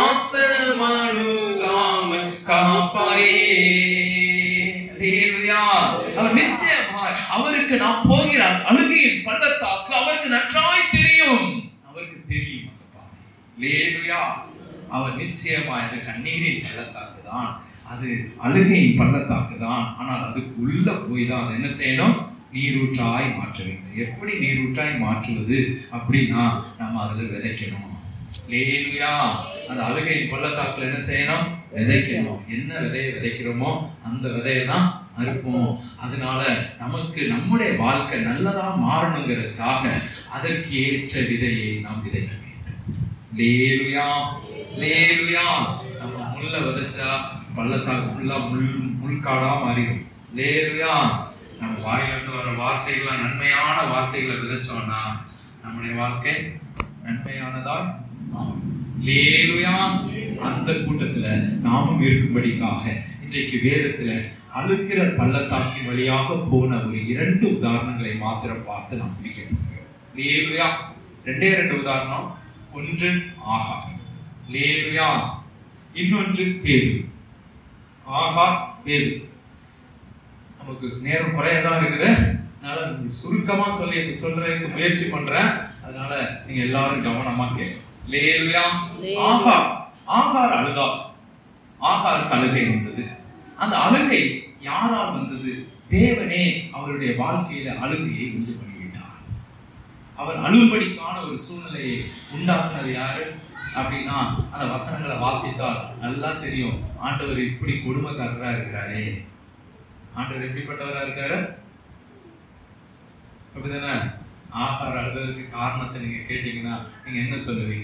நாசமணுகாமல் காப்பாரே. அல்லேலூயா. அவர் நிச்சயமாய் அவருக்கு நாம் போகிற அழுகையின் பள்ளத்தாக்கு அவருக்கு நன்றாய் தெரியும். அவருக்கு தெரியும் அந்த பாதை. அல்லேலூயா. அவர் நிச்சயமாய் அது கண்ணீரின் பள்ளத்தாக்கு தான், அது அழுகையின் பள்ளத்தாக்கு தான். ஆனால் அதுக்கு உள்ள போய் தான் அதை என்ன செய்யணும்? நீரூற்றாய் மாற்ற வேண்டும். எப்படி நீரூற்றாய் மாற்றுவது அப்படின்னா நம்ம அதுல விதைக்கணும். அல்லேலூயா. அந்த அழுகையின் பள்ளத்தாக்குல என்ன செய்யணும்? விதைக்கணும். என்ன விதையை விதைக்கிறோமோ அந்த விதையை தான் அறுப்போம். அதனால நமக்கு நம்முடைய வாழ்க்கை நல்லதா மாறணுங்கிறதுக்காக அதற்கு ஏற்ற விதையை நாம் விதைக்க வேண்டும். அல்லேலூயா. அல்லேலூயா. நம்ம முள்ள விதைச்சா பள்ளத்தாக்கு ஃபுல்லா முள் முள்காடா மாறிடும். அல்லேலூயா. நம்ம வாயிலிருந்து வர வார்த்தைகளை நன்மையான வார்த்தைகளை விதைச்சோம்னா நம்முடைய வாழ்க்கை நன்மையானதா. அல்லேலூயா. அந்த கூட்டத்துல நாமும் இருக்கும்படிக்காக இன்றைக்கு வேதத்துல அழுகிற பள்ளத்தாக்கின் வழியாக போன ஒரு இரண்டு உதாரணங்களை மாத்திரம் பார்த்து நாம் முடிக்க போகிறோம். அல்லேலூயா. ரெண்டே ரெண்டு உதாரணம். ஒன்று ஆகார். அல்லேலூயா. இன்னொன்று பேது. ஆகார், பேது. நமக்கு நேரம் குறையதான் இருக்குது, அதனால சுருக்கமா சொல்லி சொல்றதுக்கு முயற்சி பண்றேன். அதனால நீங்க எல்லாரும் கவனமா கேட்கணும். அல்லேலூயா. ஆகார் ஆகார் அழுதா. ஆகாருக்கு அழுகை வந்தது. அந்த அழுகை யாரால் வந்தது? தேவனே அவருடைய வாழ்க்கையில அழுகையை உண்டு பண்ணிவிட்டார். அவர் அழும்படிக்கான ஒரு சூழ்நிலையை உண்டாக்குனது யாரு அப்படின்னா, அந்த வசனங்களை வாசித்தால் நல்லா தெரியும். ஆண்டவர் இப்படி கொடுமைக்காரரா இருக்கிறாரே. ஆண்டவர் எப்படிப்பட்டவரா இருக்காரு? அப்படிதானே? ஆகார் அழுதலுக்கு காரணத்தை நீங்க கேட்டீங்கன்னா நீங்க என்ன சொல்லுவீங்க?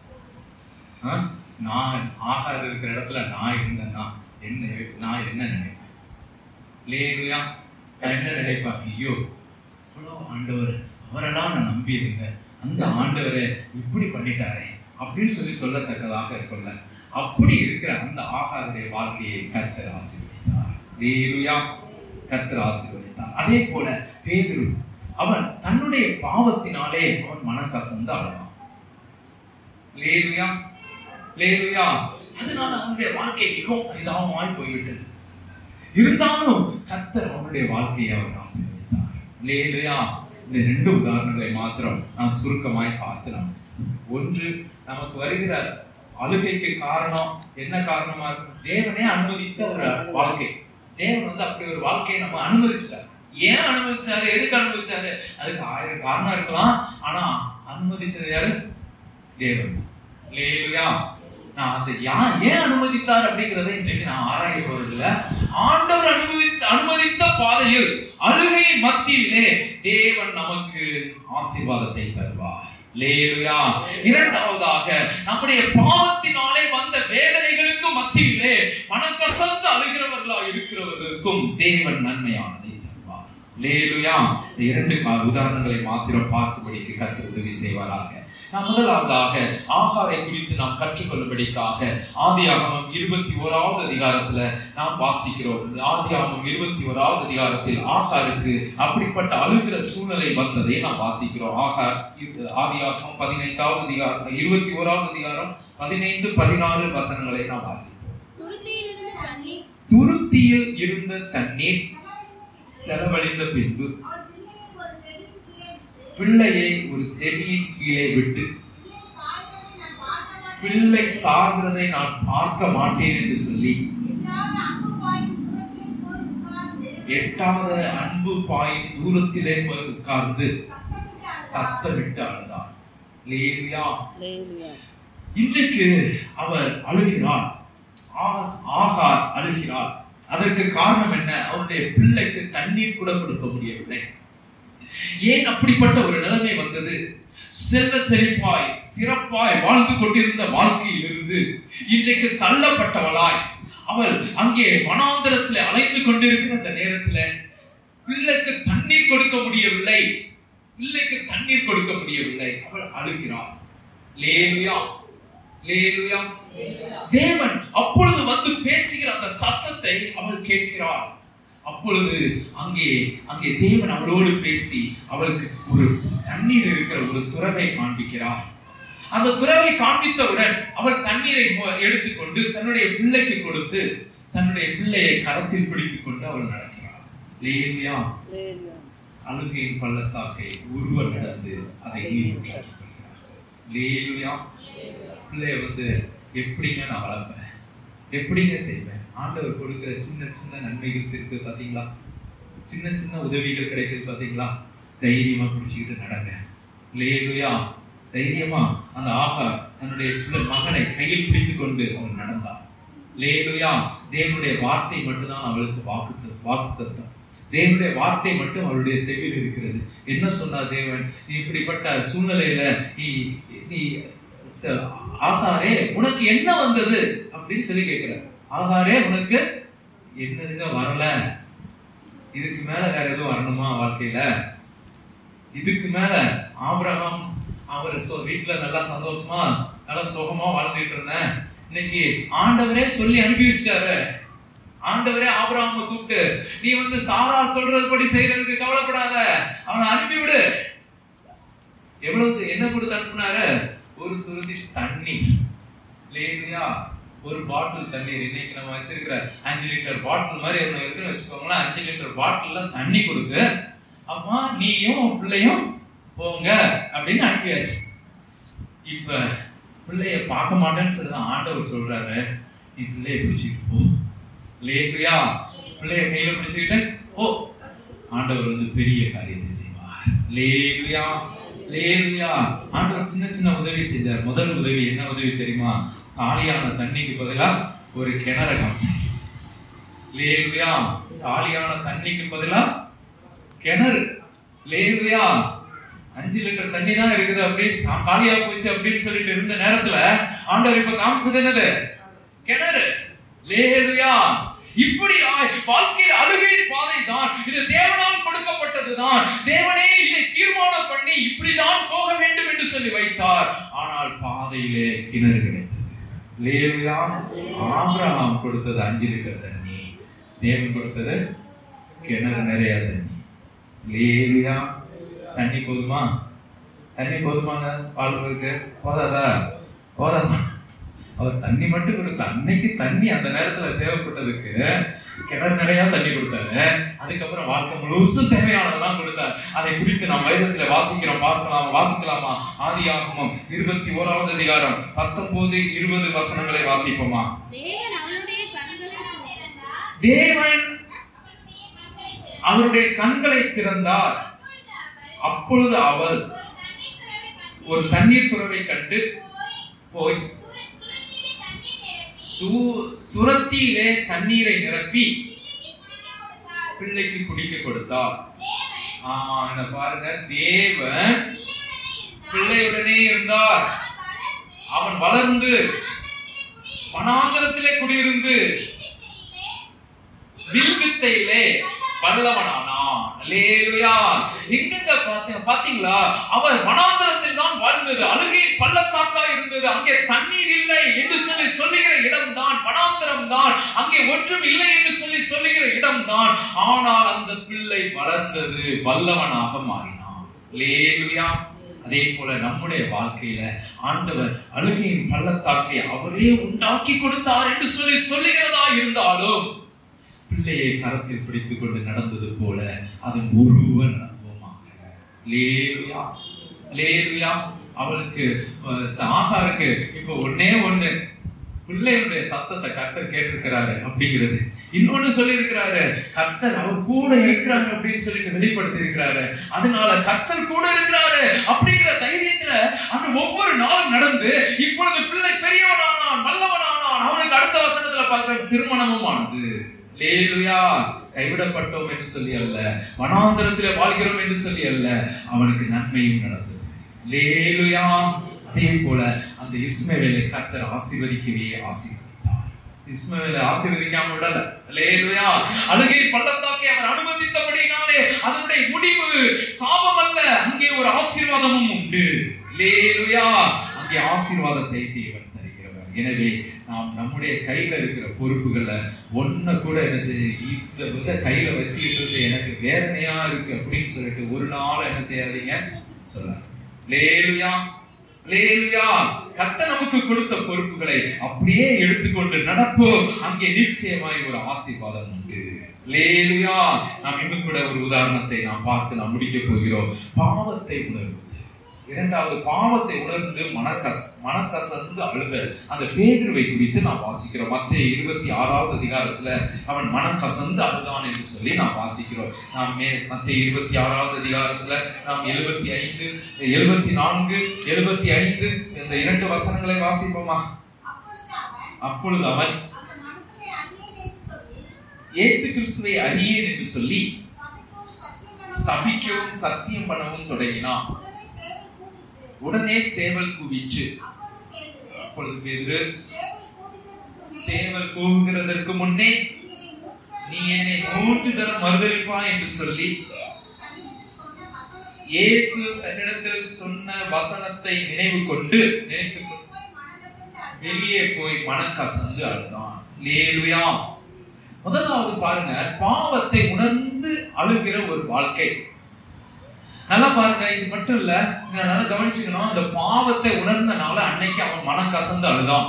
நான் ஆகார் இருக்கிற இடத்துல நான் இருந்தேன்னா என்ன நான் என்ன நினைப்பேன்? லேலுயா. நான் என்ன நினைப்பேன்? ஐயோ இவ்வளோ ஆண்டவர், அவரெல்லாம் நான் நம்பி இருந்தேன், அந்த ஆண்டவரை இப்படி பண்ணிட்டாரே அப்படின்னு சொல்லி சொல்லத்தக்கதாக இருக்கும்ல. அப்படி இருக்கிற அந்த ஆகாருடைய வாழ்க்கையை கர்த்தர் ஆசீர்வதித்தார். லேலுயா. கர்த்தர் ஆசீர்வதித்தார். அதே போல பேதுரு, அவன் தன்னுடைய பாவத்தினாலே அவன் மனம் கசந்து அழுதான். லேலுயா. லேலுயா. அதனால அவனுடைய வாழ்க்கை மிகவும் பரிதாபமாய் போய்விட்டது. இருந்தாலும் கர்த்தர் அவனுடைய வாழ்க்கையை அவர் ஆசீர்வதித்தார். லேலுயா. இந்த ரெண்டு உதாரணங்களை மாத்திரம் நான் சுருக்கமாய் பார்த்து, ஒன்று நமக்கு வருகிற அழுகைக்கு காரணம் என்ன காரணமா இருக்கும்? தேவனே அனுமதித்த ஒரு வாழ்க்கை. தேவன் வந்து அப்படி ஒரு வாழ்க்கையை நம்ம அனுமதிச்சிட்டார். ஏன் அனுமதிச்சாரு? எதுக்கு அனுமதிச்சாரு? அதுக்கு ஆயிரம் காரணம் இருக்கலாம். ஆனா அனுமதிச்சது யாரு? தேவன். லேலுயா. நான் அதை ஏன் அனுமதித்தார் அப்படிங்கிறத இன்றைக்கு நான் ஆராய போறதில்ல. ஆண்டவர் அனுமதித்த அனுமதித்த பாதையில் அழுகையின் மத்தியிலே தேவன் நமக்கு ஆசீர்வாதத்தை தருவார். லேலுயா. இரண்டாவதாக, நம்முடைய பாவத்தினாலே வந்த வேதனைகளுக்கு மத்தியிலே மனக்கசந்து அழுகிறவர்களா இருக்கிறவர்களுக்கும் தேவன் நன்மையானதை தருவார். லேலுயா. இரண்டு உதாரணங்களை மாத்திரம் பார்க்கும்படிக்கு கர்த்தர் உதவி செய்வாராக. நாம் முதலாவதாக ஆகாரை குறித்து நாம் கற்றுக்கொள்ளும்படிக்காக ஆதியாகமம் இருபத்தி ஓராவது அதிகாரத்துல நாம் வாசிக்கிறோம். ஆதியாகமம் இருபத்தி ஓராவது அதிகாரத்தில் ஆகாருக்கு அப்படிப்பட்ட அழுகிற சூழ்நிலை வந்ததை நாம் வாசிக்கிறோம். ஆகார் ஆதியாகமம் பதினைந்தாவது அதிகாரம் இருபத்தி ஓராவது அதிகாரம் பதினைந்து பதினாறு வசனங்களை நாம் வாசிக்கிறோம். துருத்தியில் இருந்த தண்ணீர் செலவழிந்த பின்பு பிள்ளையை ஒரு செடியின் கீழே விட்டு பிள்ளை சாகிறதை நான் பார்க்க மாட்டேன் என்று சொல்லி எட்டாவது அன்பு பாயும் தூரத்திலே போய் உட்கார்ந்து சத்தமிட்டு அழுதார். லேவியா இன்றைக்கு அவர் அழுகிறார், ஆகார் அழுகிறார். அதற்கு காரணம் என்ன? அவருடைய பிள்ளைக்கு தண்ணீர் கூட கொடுக்க முடியவில்லை. ஏன் அப்படிப்பட்ட ஒரு நிலைமை வந்தது? செல்வ செழிப்பாய் சிறப்பாய் வாழ்ந்து கொண்டிருந்த வாழ்க்கையில் இருந்து இன்றைக்கு தள்ளப்பட்டவளாய் அவள் அங்கே வனாந்தரத்தில் அலைந்து கொண்டிருக்கிற அந்த நேரத்தில் பிள்ளைக்கு தண்ணீர் கொடுக்க முடியவில்லை. பிள்ளைக்கு தண்ணீர் கொடுக்க முடியவில்லை. அவள் அழுகிறாள். லேலுயா லேலுயா. தேவன் அப்பொழுது வந்து பேசுகிற அந்த சத்தத்தை அவள் கேட்கிறாள். அப்பொழுது அங்கே அங்கே தேவன் அவளோடு பேசி அவளுக்கு ஒரு தண்ணீர் இருக்கிற ஒரு துறவை காண்பிக்கிறார். அந்த துறவை காண்பித்தவுடன் அவள் தண்ணீரை எடுத்துக்கொண்டு தன்னுடைய பிள்ளைக்கு கொடுத்து தன்னுடைய பிள்ளையை கரத்தில் பிடித்துக் கொண்டு அவள் நடக்கிறாள். லேலுயா. அழுகையின் பள்ளத்தாக்கை உருவ நடந்து அதை நீரூற்றாக்கிக் கொள்கிறார்கள். லேலுயா. பிள்ளைய வந்து எப்படிங்க நான் வளர்ப்பேன், எப்படிங்க செய்வேன்? ஆண்டவர் கொடுக்கிற சின்ன சின்ன நன்மைகள் இருக்கு பாத்தீங்களா? சின்ன சின்ன உதவிகள் கிடைக்குது பாத்தீங்களா? தைரியமா பிடிச்சுக்கிட்டு நடங்க. லேலுயா. தைரியமா அந்த ஆகார் தன்னுடைய பிள்ளை மகனை கையில் பிடித்துக் கொண்டு அவன் நடந்தான். லேலுயா. தேவனுடைய வார்த்தை மட்டும்தான் அவளுக்கு வாக்கு வாக்குத்தத்தம். தேவனுடைய வார்த்தை மட்டும் அவளுடைய செவியில் இருக்கிறது. என்ன சொன்னார் தேவன்? இப்படிப்பட்ட சூழ்நிலையில நீ நீ ஆகாரே உனக்கு என்ன வந்தது அப்படின்னு சொல்லி கேட்கிறார். ஆகாரே உனக்கு என்னதுங்க வரல? இதுக்கு மேல வேற எதுவும் வரணுமா வாழ்க்கையில? இதுக்கு மேல ஆபிரகாம் அவர் வீட்டுல நல்லா சந்தோஷமா நல்லா சுகமா வாழ்ந்துட்டு இருந்தேன். இன்னைக்கு ஆண்டவரே சொல்லி அனுப்பி வச்சிட்டாரு. ஆண்டவரே ஆபிரகாமை கூப்பிட்டு நீ வந்து சாராள் சொல்றதுபடி செய்யறதுக்கு கவலைப்படாத, அவனை அனுப்பிவிடு. எவ்வளவு என்ன கொடுத்து அனுப்புனாரு? ஒரு துருத்தி தண்ணி. லேவியா. ஒரு பாட்டில் தண்ணீர். இன்னைக்கு நம்ம வச்சிருக்கிற அஞ்சு லிட்டர் பாட்டில் மாதிரி ஒண்ணு இருக்குன்னு வச்சுக்கோங்களேன். அஞ்சு லிட்டர் பாட்டில்ல தண்ணி கொடுத்து அம்மா நீயும் பிள்ளையும் போங்க அப்படின்னு அனுப்பியாச்சு. இப்ப பிள்ளைய பார்க்க மாட்டேன்னு சொல்லிதான் ஆண்டவர் சொல்றாரு, நீ பிள்ளைய பிடிச்சிட்டு போ. லேவியா. பிள்ளைய கையில பிடிச்சுக்கிட்டு போ. ஆண்டவர் வந்து பெரிய காரியத்தை செய்வார். லேவியா லேவியா. ஆண்டவர் சின்ன சின்ன உதவி செஞ்சார். முதல் உதவி என்ன உதவி தெரியுமா? காலியான தண்ணிக்கு பதிலா ஒரு கிணறு காமிச்சார். லேவியா. காலியான தண்ணிக்கு பதிலா கிணறு. லேவியா. அஞ்சு லிட்டர் தண்ணி தான் இருக்குது, அப்படியே காலியா போச்சு அப்படின்னு சொல்லிட்டு இருந்த நேரத்துல ஆண்டவர் இப்ப காமிச்சது என்னது? கிணறு. லேவியா. இப்படி வாழ்க்கையில் அழுகையின் பாதை தான் இது. தேவனால் கொடுக்கப்பட்டதுதான். தேவனே இதை தீர்மானம் பண்ணி இப்படிதான் போக வேண்டும் என்று சொல்லி வைத்தார். ஆனால் பாதையிலே கிணறு கிடைத்தது. லேவியா. ஆபிரகாம் கொடுத்தது அஞ்சு லிட்டர் தண்ணி, தேவன் கொடுத்தது கிணறு நிறைய தண்ணி. லேவியா. தண்ணி போதுமா? தண்ணி போதுமாங்க வாழ்றதுக்கு? போதாதா? போதாதா? அவர் தண்ணி மட்டும் கொடுக்கல. அன்னைக்கு தண்ணி அந்த நேரத்துல தேவைப்பட்டதுக்கு கிணறு நிறைய தண்ணி கொடுத்தாரு. அதுக்கப்புறம் வாழ்க்கை முழுசும் தேவையானதெல்லாம் கொடுத்தார். அதை குறித்து நாம் வேதத்துல வாசிக்கிறோம். பார்க்கலாம். வாசிக்கலாமா? ஆதியாகமம் இருபத்தி ஓராவது அதிகாரம் பத்தொன்பது இருபது வசனங்களை வாசிப்போமா? தேவன் அவருடைய கண்களை திறந்தார். அப்பொழுது அவள் ஒரு தண்ணீர் துறவை கண்டு போய் துரத்தியிலே தண்ணீரை நிரப்பி பிள்ளைக்கு குடிக்க கொடுத்தார். ஆஹ் பாருங்க, தேவன் பிள்ளையுடனே இருந்தார். அவன் வளர்ந்து வனாந்தரத்திலே குடியிருந்து வில்வித்தையிலே வல்லவனானான். அல்லேலூயா. எங்கெங்க பாத்தீங்க பாத்தீங்களா? அவர் வனாந்தரத்தில் தான் வாழ்ந்தது. அழுகை பள்ளத்தாக்கா இருந்தது. அங்கே தண்ணீர் இல்லை என்று சொல்லி சொல்லுகிற இடம் தான் வனாந்தரம் தான். அங்கே ஒன்றும் இல்லை என்று சொல்லி சொல்லுகிற இடம் தான். ஆனால் அந்த பிள்ளை வளர்ந்தது, வல்லவனாக மாறினான். அல்லேலூயா. அதே போல நம்முடைய வாழ்க்கையில ஆண்டவர் அழுகையின் பள்ளத்தாக்கை அவரே உண்டாக்கி கொடுத்தார் என்று சொல்லி சொல்லுகிறதா இருந்தாலும் பிள்ளையை கரத்தில் பிடித்துக் கொண்டு நடந்தது போல அதன் உருவ நடப்போமாக. லேலுயா லேலுயா. அவளுக்கு ஆகாருக்கு இப்ப ஒன்னே ஒண்ணு பிள்ளையுடைய சத்தத்தை கர்த்தர் கேட்டிருக்கிறாரு அப்படிங்கிறது. இன்னொன்னு சொல்லி இருக்கிறாரு, கர்த்தர் அவர் கூட இருக்கிறாரு அப்படின்னு சொல்லிட்டு வெளிப்படுத்தி இருக்கிறாரு. அதனால கர்த்தர் கூட இருக்கிறாரு அப்படிங்கிற தைரியத்துல அந்த ஒவ்வொரு நாளும் நடந்து இப்பொழுது பிள்ளை பெரியவனானான், நல்லவனானான். அவனுக்கு அடுத்த வசனத்துல பார்க்கிற திருமணமும் ஆனது. அல்லேலூயா. கைவிடப்பட்டோம் என்று சொல்லி அல்ல, வனாந்தரத்திலே வாழ்கிறோம் என்று சொல்லி அல்ல, அவனுக்கு நன்மையும் நடந்தது. அல்லேலூயா. அதே போல அந்த இஸ்மவேலை கர்த்தர் ஆசீர்வதிக்கவே ஆசீர்வதித்தார். இஸ்மவேலை ஆசீர்வதிக்காம விடல. அல்லேலூயா. அழுகை பள்ளத்தாக்கை அவர் அனுமதித்தபடினாலே அதனுடைய முடிவு சாபம் அல்ல, அங்கே ஒரு ஆசீர்வாதமும் உண்டு. அல்லேலூயா. அங்கே ஆசீர்வாதத்தை தேவன் தருகிறவர். எனவே நாம் நம்முடைய கையில இருக்கிற பொறுப்புகளை ஒன்ன கூட என்ன செய்ய இந்த வித கையில வச்சுக்கிட்டு எனக்கு வேதனையா இருக்கு அப்படின்னு சொல்லிட்டு ஒரு நாள் என்ன செய்யாதீங்க சொல்ல. அல்லேலூயா. அல்லேலூயா. கர்த்தர் நமக்கு கொடுத்த பொறுப்புகளை அப்படியே எடுத்துக்கொண்டு நடப்போ அங்கே நிச்சயமாய் ஒரு ஆசீர்வாதம் உண்டு. அல்லேலூயா. நாம் இன்னும் கூட ஒரு உதாரணத்தை நாம் பார்த்து நாம் முடிக்க போகிறோம். பாவத்தை உணர்வது. இரண்டாவது, பாவத்தை உணர்ந்து மனக்கஸ் மனக்கசந்து அழுத அந்த பேதுருவை குறித்து நாம் வாசிக்கிறோம். மத்தேயு இருபத்தி ஆறாவது அதிகாரத்துல அவன் மனக்கசந்து அழுதான் என்று சொல்லி நாம் வாசிக்கிறோம். நாம் மத்தேயு இருபத்தி ஆறாவது அதிகாரத்துல நாம் எழுபத்தி ஐந்து எழுபத்தி நான்கு எழுபத்தி ஐந்து இந்த இரண்டு வசனங்களை வாசிப்போமா? அப்பொழுது அவன் இயேசு கிறிஸ்துவை அறியேன் என்று சொல்லி சபிக்கவும் சத்தியம் பண்ணவும் தொடங்கினான். உடனே சேவல் கூவிச்சு. அப்பொழுது பேதுரு, சேவல் கூவுகிறதற்கு முன்னே நீ என்னை மூன்று தரம் மறுதலிப்பாய் என்று சொல்லி இயேசு தன்னிடத்தில் சொன்ன வசனத்தை நினைவு கொண்டு நினைத்துக் கொண்டு வெளியே போய் மனம் கசந்து அழுதான். அல்லேலூயா. முதலாவது பாருங்க, பாவத்தை உணர்ந்து அழுகிற ஒரு வாழ்க்கை. நல்லா பாருங்க, இது மட்டும் இல்ல, நல்லா கவனிச்சுக்கணும். அந்த பாவத்தை உணர்ந்தனால அன்னைக்கு அவன் மனம் கசந்து அழுதான்.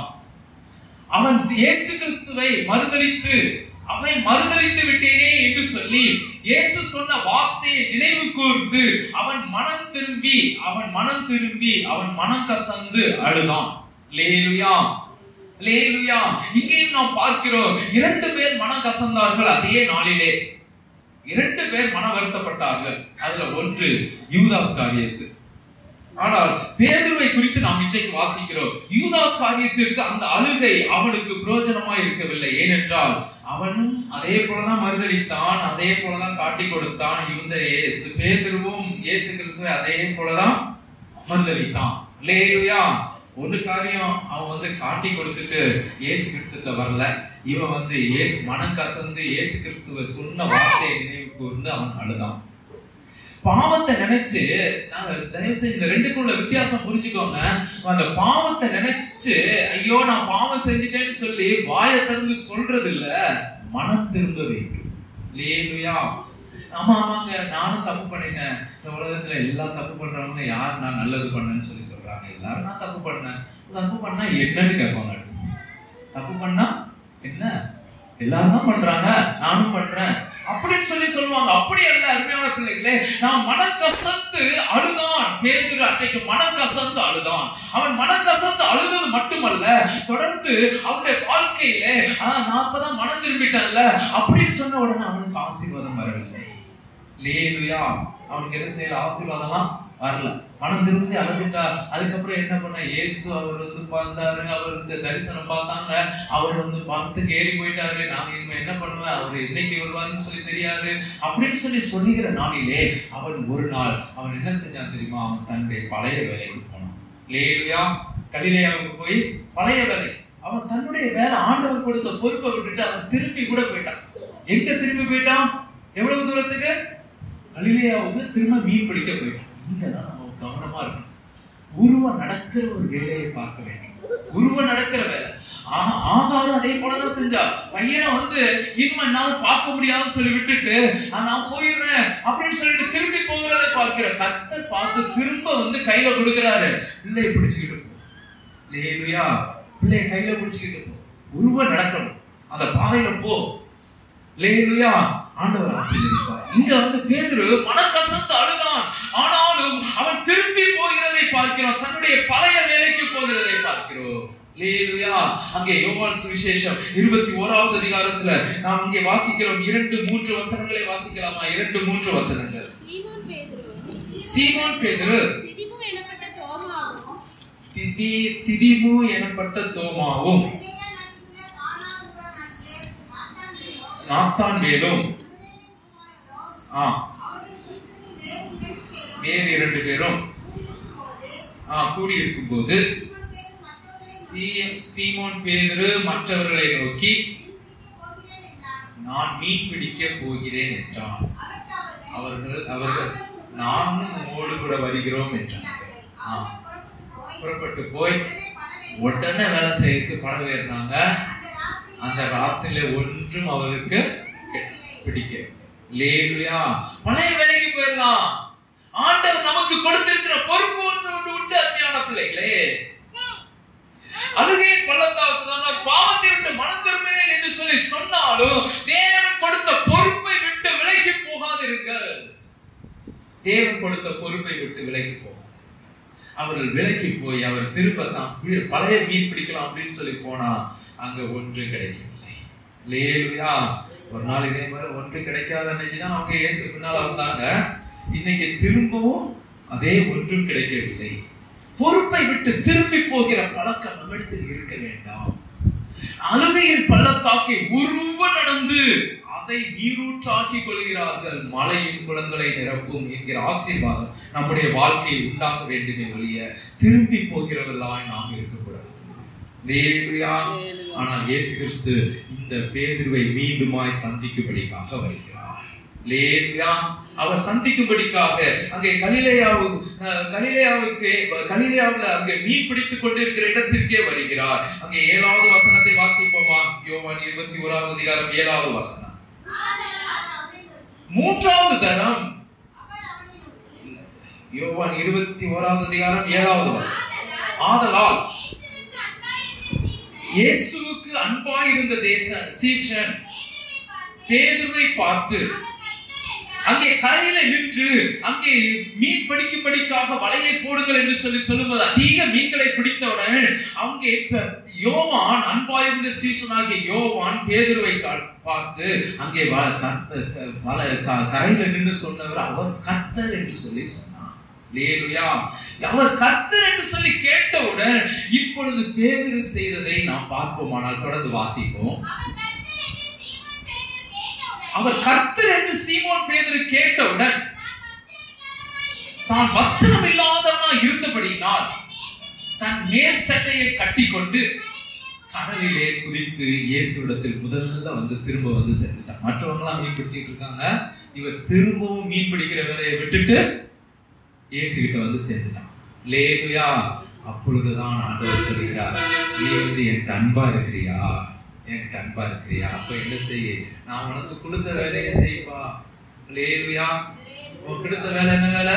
அவன் இயேசு கிறிஸ்துவை மறுதலித்து அவனை மறுதலித்து விட்டேனே என்று சொல்லி இயேசு சொன்ன வார்த்தையை நினைவு கூர்ந்து அவன் மனம் திரும்பி அவன் மனம் திரும்பி அவன் மனம் கசந்து அழுதான். அல்லேலூயா. அல்லேலூயா. இங்கேயும் நாம் பார்க்கிறோம், இரண்டு பேர் மனம் கசந்தார்கள் அதே நாளிலே. இரண்டு பேர் மன வருத்தப்பட்டார்கள். அதுல ஒன்று யூதாஸ் காரியத்து. ஆனால் பேதுருவை குறித்து நாம் இன்றைக்கு வாசிக்கிறோம். யூதாஸ் காரியத்திற்கு அந்த அழுகை அவனுக்கு பிரயோஜனமா இருக்கவில்லை. ஏனென்றால் அவனும் அதே போலதான் மறுதலித்தான், அதே போலதான் காட்டி கொடுத்தான். இந்த இயேசு பேதுருவும் இயேசு கிறிஸ்துவை அதே போலதான் மறுதலித்தான். அல்லேலூயா. ஒரு காரியம், அவன் வந்து காட்டி கொடுத்துட்டு இயேசு கிறிஸ்துல வரல. இவன் வந்து இயேசு மனம் கசந்து இயேசு கிறிஸ்துவ சொன்ன வார்த்தையை நினைவு கூர்ந்து அவன் அழுதான். பாவத்தை நினைச்சு, நாங்க தயவு செய்து இந்த ரெண்டுக்குள்ள வித்தியாசம் புரிஞ்சுக்கோங்க. அந்த பாவத்தை நினைச்சு ஐயோ நான் பாவம் செஞ்சுட்டேன்னு சொல்லி வாயை திறந்து சொல்றது இல்ல, மனம் திரும்ப வேண்டும். அல்லேலூயா. ஆமா ஆமாங்க, நானும் தப்பு பண்ணிட்டேன். இந்த உலகத்துல எல்லா தப்பு பண்றவங்க யார் நான் நல்லது பண்ணேன்னு சொல்லி சொல்றாங்க. எல்லாரும் நான் தப்பு பண்ணேன். தப்பு பண்ணா என்னன்னு கேட்பாங்க. தப்பு பண்ணா என்ன, எல்லாரும் தான் பண்றாங்க, நானும் பண்றேன் அப்படின்னு சொல்லி சொல்லுவாங்க. அப்படி அல்ல அருமையான பிள்ளைகளே. நான் மனம் கசந்து அழுதான். பேதுரு அன்றைக்கு மனம் கசந்து அழுதான். அவன் மனம் கசந்து அழுதது மட்டுமல்ல, தொடர்ந்து அவனுடைய வாழ்க்கையிலே நான் அப்பதான் மனம் திரும்பிட்டேன்ல அப்படின்னு சொன்ன உடனே அவனுக்கு ஆசீர்வாதம் வரவில்லை. அல்லேலூயா. அவனுக்கு என்ன செய்யல, ஆசீர்வாதம்லாம் வரல. மனம் திரும்பி அழுதுட்டா. அதுக்கப்புறம் என்ன பண்ண, இயேசு அவர் வந்து பார்த்தாரு, அவர் இந்த தரிசனம் பார்த்தாங்க, அவர் வந்து பார்த்து ஏறி போயிட்டாரு. நான் இனிமே என்ன பண்ணுவேன், அவர் என்னைக்கு வருவாருன்னு சொல்லி தெரியாது அப்படின்னு சொல்லி சொல்லுகிற நாளிலே அவன் ஒரு நாள் அவன் என்ன செஞ்சான் தெரியுமா? அவன் தன்னுடைய பழைய வேலைக்கு போனான். அல்லேலூயா. கலிலேயாவுக்கு போய் பழைய வேலைக்கு அவன் தன்னுடைய வேலை, ஆண்டவர் கொடுத்த பொறுப்பை விட்டுட்டு அவன் திரும்பி கூட போயிட்டான். எங்க திரும்பி போயிட்டான்? எவ்வளவு தூரத்துக்கு? கலிலேயாவுக்கு திரும்ப மீன் பிடிக்க போயிட்டான். இங்கதான் நம்ம கவனமா இருக்கணும். உருவ நடக்கிற ஒரு வேலையை பார்க்க வேண்டும். உருவ நடக்கிற வேலை. ஆகாரம் அதே போலதான் செஞ்சா. பையனை வந்து இன்னும் என்னால பார்க்க முடியாதுன்னு சொல்லி விட்டுட்டு நான் போயிடுறேன் அப்படின்னு சொல்லிட்டு திரும்பி போகிறதை பார்க்கிற கர்த்தர் பார்த்து திரும்ப வந்து கையில கொடுக்கிறாரு. பிள்ளையை பிடிச்சுக்கிட்டு போ. அல்லேலூயா. பிள்ளைய கையில பிடிச்சுக்கிட்டு போ. உருவ நடக்கணும், அந்த பாதையில போ. அல்லேலூயா. ஆண்டவர் ஆசீர்வதிப்பார். இங்க வந்து பேதுரு மனம் கசந்து அழுதான். ஆனாலும் அவன் திரும்பி போகிறதை பார்க்கிறோம். தன்னுடைய தன்னுடைய பழைய வேலைக்கு போகிறதை பார்க்கிறோம். அல்லேலூயா. அங்கே யோவான் சுவிசேஷம் இருபத்தி ஓராவது அதிகாரத்துல நாம் அங்கே வாசிக்கிறோம். இரண்டு மூன்று வசனங்களை வாசிக்கலாமா? இரண்டு மூன்று வசனங்கள். சீமோன் பேதுரு சீமோன் பேதுரு திதிமு எனப்பட்ட தோமாவும் திதி திதிமு எனப்பட்ட தோமாவும் நாத்தான் வேலும் ஆ வேறு இரண்டு பேரும் ஆ கூடி இருக்கும் போது சீமோன் பேதுரு மற்றவர்களை நோக்கி நான் மீன் பிடிக்க போகிறேன் என்றான். அவர்கள் அவர்கள் நானும் உம்மோடு கூட வருகிறோம் என்றார்கள். புறப்பட்டு போய் உடனே வேலை செய்யறதுக்கு படகு ஏறினாங்க. அந்த ராத்திரில ஒன்றும் அவருக்கு பிடிக்க. லேலுயா. பழைய வேலைக்கு போயிடலாம். ஆண்டவர் நமக்கு கொடுத்திருக்கிற பொறுப்பு ஒன்று ஒன்று உண்டு. அருமையான பிள்ளைகளே, அழுகையின் பள்ளத்தாக்கு தான் பாவத்தை விட்டு மனம் திரும்பினேன் என்று சொல்லி சொன்னாலும் தேவன் கொடுத்த பொறுப்பை விட்டு விலகி போகாதிருங்கள். தேவன் கொடுத்த பொறுப்பை விட்டு விலகி போகாது. அவர்கள் விலகி போய் அவர் திரும்ப தான் பழைய மீன் பிடிக்கலாம் அப்படின்னு சொல்லி போனா அங்க ஒன்று கிடைக்கவில்லை. லேலுயா. ஒரு நாள் இதே மாதிரி ஒன்று கிடைக்காத அன்னைக்குதான் அவங்க இயேசு பின்னால வந்தாங்க. இன்னைக்கு திரும்பவும் அதே ஒன்றும் கிடைக்கவில்லை. பொறுப்பை விட்டு திரும்பி போகிற பழக்கம் நம்மிடத்தில் இருக்க வேண்டாம். அழுகையின் பள்ளத்தாக்கை உருவ நடந்து அதை நீரூற்றாக்கி கொள்கிறார்கள். மலையின் குளங்களை நிரப்பும் என்கிற ஆசீர்வாதம் நம்முடைய வாழ்க்கையில் உண்டாக வேண்டுமே ஒழிய திரும்பி போகிறவர்களாய் நாம் இருக்கக்கூடாது. ஆனால் இயேசு கிறிஸ்து இந்த பேதுருவை மீண்டுமாய் சந்திக்கும்படிக்காக வருகிறார். அவர் சந்திக்கும்படிக்காக அங்கே கலிலேயாவுக்கு கலிலேயாவுக்கு கலிலேயாவுல அங்கே மீன் பிடித்துக் கொண்டிருக்கிற இடத்திற்கே வருகிறார். அங்கே ஏழாவது வசனத்தை வாசிப்போமா? யோவான் இருபத்தி ஓராவது அதிகாரம் ஏழாவது வசனம். மூன்றாவது தரம் யோவான் இருபத்தி ஓராவது அதிகாரம் ஏழாவது வசனம். ஆதலால் இயேசுவுக்கு அன்பாய் இருந்த தேச சீஷன் பேதுருவை பார்த்து அங்கே கரையில நின்று அங்கே மீன் பிடிக்கும்படிக்காக வலையை போடுங்கள் என்று சொல்லி சொல்லும்போது அதிக மீன்களை பிடித்தவுடன் அங்கே யோவான் அன்பாயிருந்த சீசனாகிய யோவான் பேதுருவை பார்த்து அங்கே கரையில நின்று சொன்னவர் அவர் கர்த்தர் என்று சொல்லி சொன்னார். லேலுயா. அவர் கர்த்தர் என்று சொல்லி கேட்டவுடன் இப்பொழுது பேதுரு செய்ததை நாம் பார்ப்போமானால் தொடர்ந்து வாசிப்போம். அவர் கர்த்தர் என்று சீமோன் பேதுரு கேட்டவுடன் தான் வஸ்திரம் இல்லாதவனா இருந்தபடியினால் தன் மேல் சட்டையை கட்டி கொண்டு கடலிலே குதித்து இயேசுவிடத்தில் முதல்ல வந்து திரும்ப வந்து சேர்ந்துட்டான். மற்றவங்களாம் மீன் பிடிச்சிட்டு இருக்காங்க. இவர் திரும்பவும் மீன் பிடிக்கிற வேலையை விட்டுட்டு இயேசு கிட்ட வந்து சேர்ந்துட்டான். லேலுயா. அப்பொழுதுதான் ஆண்டவர் சொல்கிறார், நீ வந்து என்கிட்ட அன்பா இருக்கிறியா, என்கிட்ட அன்பா இருக்கிறியா, அப்ப என்ன செய்ய, நான் உனக்கு கொடுத்த வேலையை செய்வா. லேலுயா. உனக்கு கொடுத்த வேலை என்ன வேலை?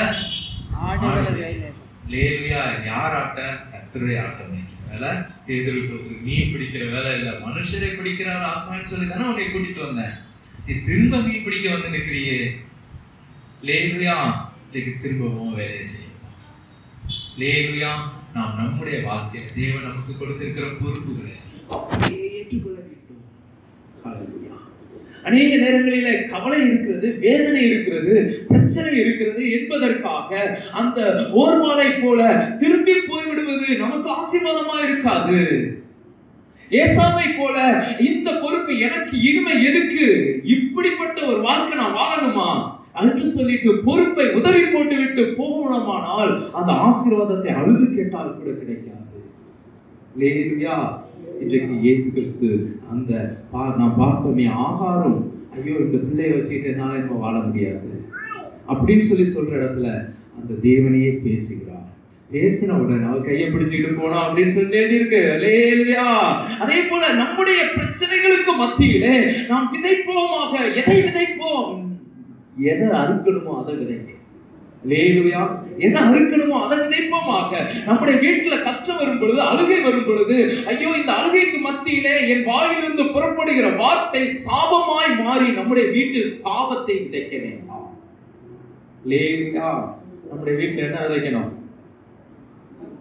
லேலுயா. யார் ஆட்ட? கர்த்தருடைய ஆட்டம் வைக்கிற வேலை. பேதுருக்கு மீன் பிடிக்கிற வேலை இல்ல, மனுஷரை பிடிக்கிறார் ஆத்மான்னு சொல்லி தானே உன்னை கூட்டிட்டு வந்தேன். நீ திரும்ப மீன் பிடிக்க வந்து நிற்கிறியே. லேலுயா. திரும்பவும் வேலையை செய்யலாம். லேலுயா. நாம் நம்முடைய வாழ்க்கை தேவன் நமக்கு கொடுத்திருக்கிற பொறுப்புகளை ஏற்றுக்கொள்ள வேண்டும். ஹல்லேலூயா. அநேக நேரங்களிலே கவலை இருக்கிறது, வேதனை இருக்கிறது, பிரச்சனை இருக்கிறது என்பதற்காக அந்த ஓர்மாலை போல திரும்பி போய்விடுவது நமக்கு ஆசீர்வாதமா இருக்காது. ஏசாவை போல இந்த பொறுப்பு எனக்கு இனிமை எதுக்கு, இப்படிப்பட்ட ஒரு வாழ்க்கை நான் வாழணுமா என்று சொல்லிட்டு பொறுப்பை உதறி போட்டு விட்டு போகணுமானால் அந்த ஆசீர்வாதத்தை அழுது கேட்டால் கூட கிடைக்காது. லேலுயா. இன்றைக்கு இயேசு கிறிஸ்து அந்த நான் பார்த்தோமே ஆகாரம், ஐயோ இந்த பிள்ளையை வச்சுக்கிட்டு என்னால நம்ம வாழ முடியாது அப்படின்னு சொல்லி சொல்ற இடத்துல அந்த தேவனையே பேசுகிறார். பேசின உடனே அவர் கையை பிடிச்சுக்கிட்டு போனா அப்படின்னு சொல்லி எழுதியிருக்கு. அல்லேலூயா. அதே போல நம்முடைய பிரச்சனைகளுக்கு மத்தியிலே நாம் விதைப்போமாக. எதை விதைப்போம்? எதை அறுக்கணுமோ அதை விதைங்க. லேலுயா. எதை அறுக்கணுமோ அதை விதைப்போமாக. நம்முடைய வீட்டுல கஷ்டம் வரும் பொழுது, அழுகை வரும் பொழுது, ஐயோ இந்த அழுகைக்கு மத்தியிலே என் வாயிலிருந்து புறப்படுகிற வார்த்தை சாபமாய் மாறி நம்முடைய வீட்டில் சாபத்தை விதைக்க வேண்டாம். லேலுயா. நம்முடைய வீட்டுல என்ன விதைக்கணும்?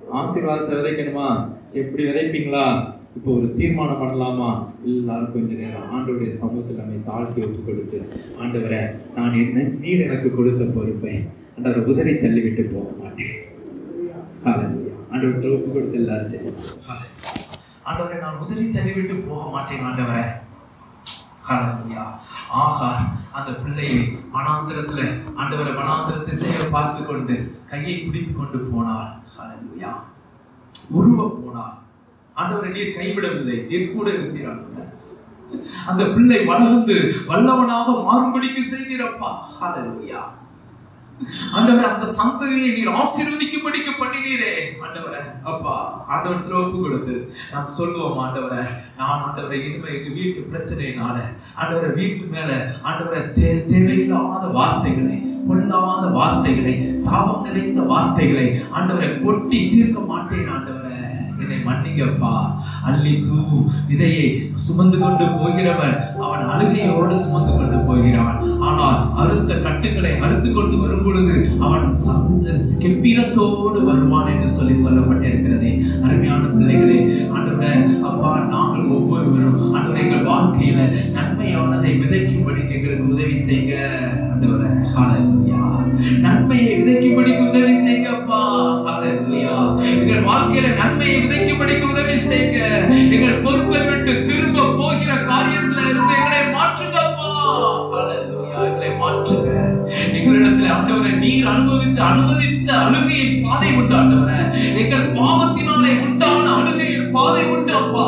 ஆசீர்வாதத்தை விதைக்கணுமா? எப்படி விதைப்பீங்களா? இப்போ ஒரு தீர்மானம் பண்ணலாமா? எல்லாரும் கொஞ்ச நேரம் ஆண்டவருடைய சமூகத்தில் நம்மை தாழ்த்தி ஒப்பு கொடுத்து, ஆண்டவரை நான் என்ன நீர் எனக்கு கொடுத்த பொறுப்பை ஆண்டவரை உதறி தள்ளிவிட்டு போக மாட்டேன். ஹல்லேலூயா. ஆண்டவரை ஒப்பு கொடுத்து எல்லாரும் செய்யலாம். ஆண்டவரை நான் உதறி தள்ளிவிட்டு போக மாட்டேன் ஆண்டவரை. ஹல்லேலூயா. ஆகார் அந்த பிள்ளையை வனாந்திரத்துல ஆண்டவரை வனாந்திர திசையை பார்த்து கொண்டு கையை பிடித்து கொண்டு போனார். ஹல்லேலூயா. உருவ போனார். ஆண்டவரை நீர் கைவிடவில்லை, நீர் கூட இருந்தீர் ஆண்டவரே. அந்த பிள்ளை வளர்ந்து வல்லவனாக மாறும்படிக்கு செய்தீரப்பா. ஹல்லேலூயா. ஆண்டவரே அந்த சந்ததியை நீர் ஆசீர்வதிக்கும்படிக்கு பண்ணினீரே ஆண்டவரே. அப்பா ஆண்டவரத்துல ஒப்பு கொடுத்து நாம் சொல்லுவோம், ஆண்டவரை நான் ஆண்டவரை இனிமே எங்க வீட்டு பிரச்சனையினால ஆண்டவரை வீட்டு மேல ஆண்டவரை தே தேவையில்லாத வார்த்தைகளை, பொல்லாத வார்த்தைகளை, சாபம் நிறைந்த வார்த்தைகளை ஆண்டவரை கொட்டி தீர்க்க மாட்டேன் ஆண்டவரை. என்னை மன்னிங்கப்பா. அள்ளி தூவும் விதையை சுமந்து கொண்டு போகிறவன் அவன் அழுகையோடு சுமந்து கொண்டு போகிறான். ஆனால் அறுத்த கட்டுகளை அறுத்து கொண்டு வரும் பொழுது அவன் கெம்பீரத்தோடு வருவான் என்று சொல்லி சொல்லப்பட்டிருக்கிறதே. அருமையான பிள்ளைகளே, ஆண்டவரே அப்பா நாங்கள் ஒவ்வொருவரும் ஆண்டவரே எங்கள் வாழ்க்கையில நன்மையானதை விதைக்கும்படிக்கு எங்களுக்கு உதவி செய்யுங்க ஆண்டவரே. ஹல்லேலூயா. நன்மையை விதைக்கும்படிக்கு உதவி செய்யுங்கப்பா. ஹல்லேலூயா. எங்கள் வாழ்க்கையில நன்மையை விதைக்கும்படிக்கு உதவி செய்யுங்க. எங்கள் பொறுப்பை விட்டு திரும்ப போகிற காரியத்துல இருந்து எங்களை மாற்றுங்கப்பா. ஹல்லேலூயா. எங்களை மாற்றுங்க. எங்களிடத்தில் ஆண்டவரே நீர் அனுபவித்து அனுமதித்த அழுகையின் பாதை உண்டு ஆண்டவரே. எங்கள் பாவத்தினாலே உண்டான அழுகையின் பாதை உண்டு அப்பா.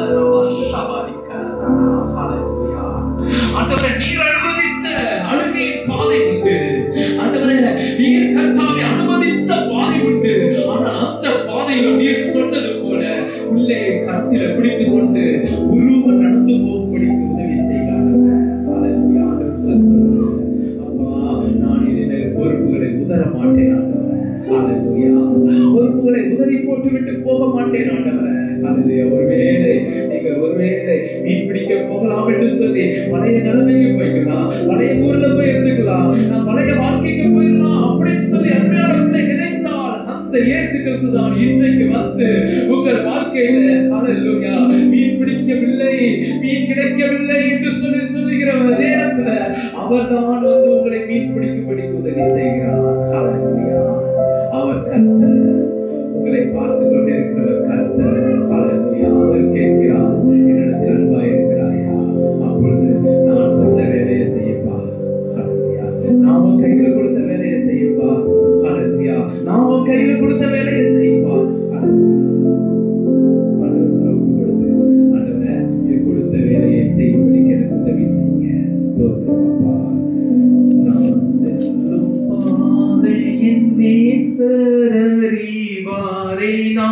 ஆண்டவரே நீர் அனுமதித்த அழுகையின் பாதை உண்டு ஆண்டவரே. நீர் கர்த்தாவே அனுமதித்த பாதை உண்டு. ஆனால் அந்த பாதையிலும் நீர் சொன்னது போல உள்ளே கரத்தில பிடித்துக் கொண்டு உருவ நடந்து போகும்படிக்கு உதவி செய்ய ஆண்டவரே. ஹல்லேலூயா. ஆண்டவரே சொல்லுங்க, அப்பா நான் இனிமேல் பொறுப்புகளை உதற மாட்டேன் ஆண்டவரே. ஹல்லேலூயா. பொறுப்புகளை உதறி போட்டு விட்டு போக மாட்டேன் ஆண்டவரே. ஹல்லேலூயா. ஒருவேளை நீங்கள் ஒருவேளை மீன் பிடிக்க போகலாம் என்று சொல்லி பழைய நிலைமைக்கு போய்க்கலாம், பழைய ஊர்ல போய் இருந்துக்கலாம், நான் பழைய வாழ்க்கைக்கு போயிடலாம் அப்படின்னு சொல்லி அருமையானவர்களை நினைத்தால் அந்த இயேசு கிறிஸ்து தான் இன்றைக்கு வந்து உங்கள் வாழ்க்கையில ஹல்லேலூயா மீன் பிடிக்கவில்லை, மீன் கிடைக்கவில்லை என்று சொல்லி சொல்லுகிற நேரத்துல அவர் தான் வந்து உங்களை மீன் பிடிக்கும்படிக்கு உதவி செய்கிறார். ஹல்லேலூயா. அவர் கர்த்தர், உங்களை பார்த்து கொண்டிருக்கிறவர் கர்த்தர். ஹல்லேலூயா. அவர் கேட்கிறார், என்னிடத்தில் அன்பாய் இருக்கிறாயா? அப்பொழுது நான் சொன்ன வேலையை செய்யப்பா. ஹல்லேலூயா. நான் உன் கையில கொடுத்த வேலையை செய்யப்பா. ஹல்லேலூயா. நான் உன் கையில கொடுத்த வேலையை செய்யப்பா. ஹல்லேலூயா. ஆண்டவரே ஒப்பு கொடுத்து ஆண்டவரே நீர் கொடுத்த வேலையை செய்யும்படிக்கு எனக்கு உதவி செய்யுங்க. ஸ்தோத்திரம் அப்பா. நான் செல்லும் பாதை என் நேசர் அறிவாரே,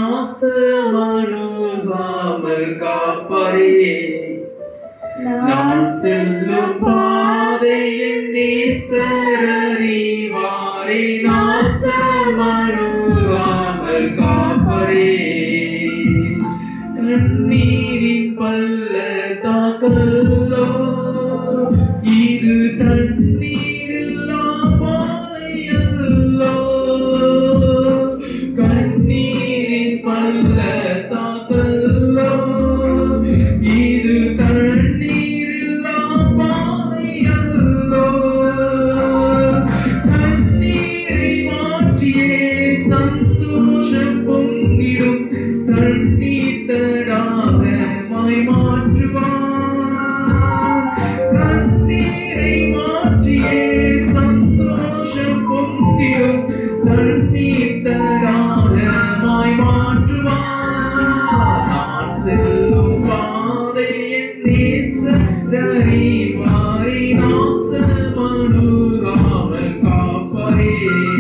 நாசமணுகாமல் காப்பாரே. நான் செல்லும் பாதை என் நேசர் அறிவாரே, நாசமணுகாமல் காப்பாரே. கண்ணீரின் பள்ளத்தாக்கல்லோ இது தண்ணீரில்லா பாதையல்லோ. கண்ணீரின் பள்ளத்தாக்கல்லோ இது தண்ணீரில்லா பாதையல்லோ. கண்ணீரை மாற்றியே சந்தோஷம் பொங்கிடும் தண்ணீர் தடாகமாய் மாற்றுவார். கண்ணீரை மாற்றியே சந்தோஷம் பொங்கிடும் தண்ணீர் தடாகமாய் மாற்றுவார். நான் செல்லும் பாதை என் நேசர் அறிவாரே, நாசமணுகாமல் காப்பாரே.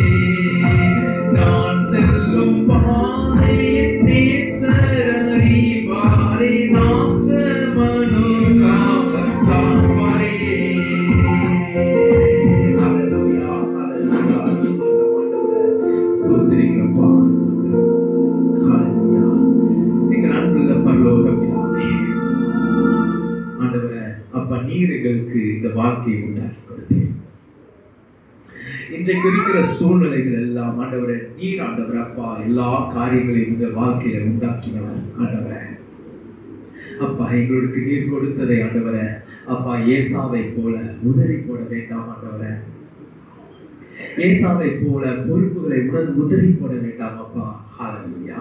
நான் செல்லும் பாதை என் நேசர் அறிவாரே, நாசமணுகாமல் காப்பாரே. ஹல்லேலூயா. ஹல்லேலூயா. ஸ்தோத்திரிக்கிறோம்ப்பா. ஸ்தோத்திரம். ஹல்லேலூயா. எங்கள் அன்புள்ள பரலோக பிதாவே, ஆண்டவரே அப்பா நீர் எங்களுக்கு இந்த வாழ்க்கையை உண்டாக்கி கொடுத்தீர். இன்றைக்கு இருக்கிற சூழ்நிலைகள் எல்லாம் செபிக்கலாம். ஆண்டவரே, நீர் ஆண்டவர் அப்பா எல்லா காரியங்களையும் எங்கள் வாழ்க்கையில உண்டாக்கினவர். ஆண்டவரே அப்பா, எங்களுக்கு நீர் கொடுத்ததை ஆண்டவரே அப்பா ஏசாவை போல உதறி போட வேண்டாம். ஆண்டவரே, ஏசாவை போல பொறுப்புகளை உணர்ந்து உதறி போட வேண்டாம் அப்பா. ஹல்லேலூயா.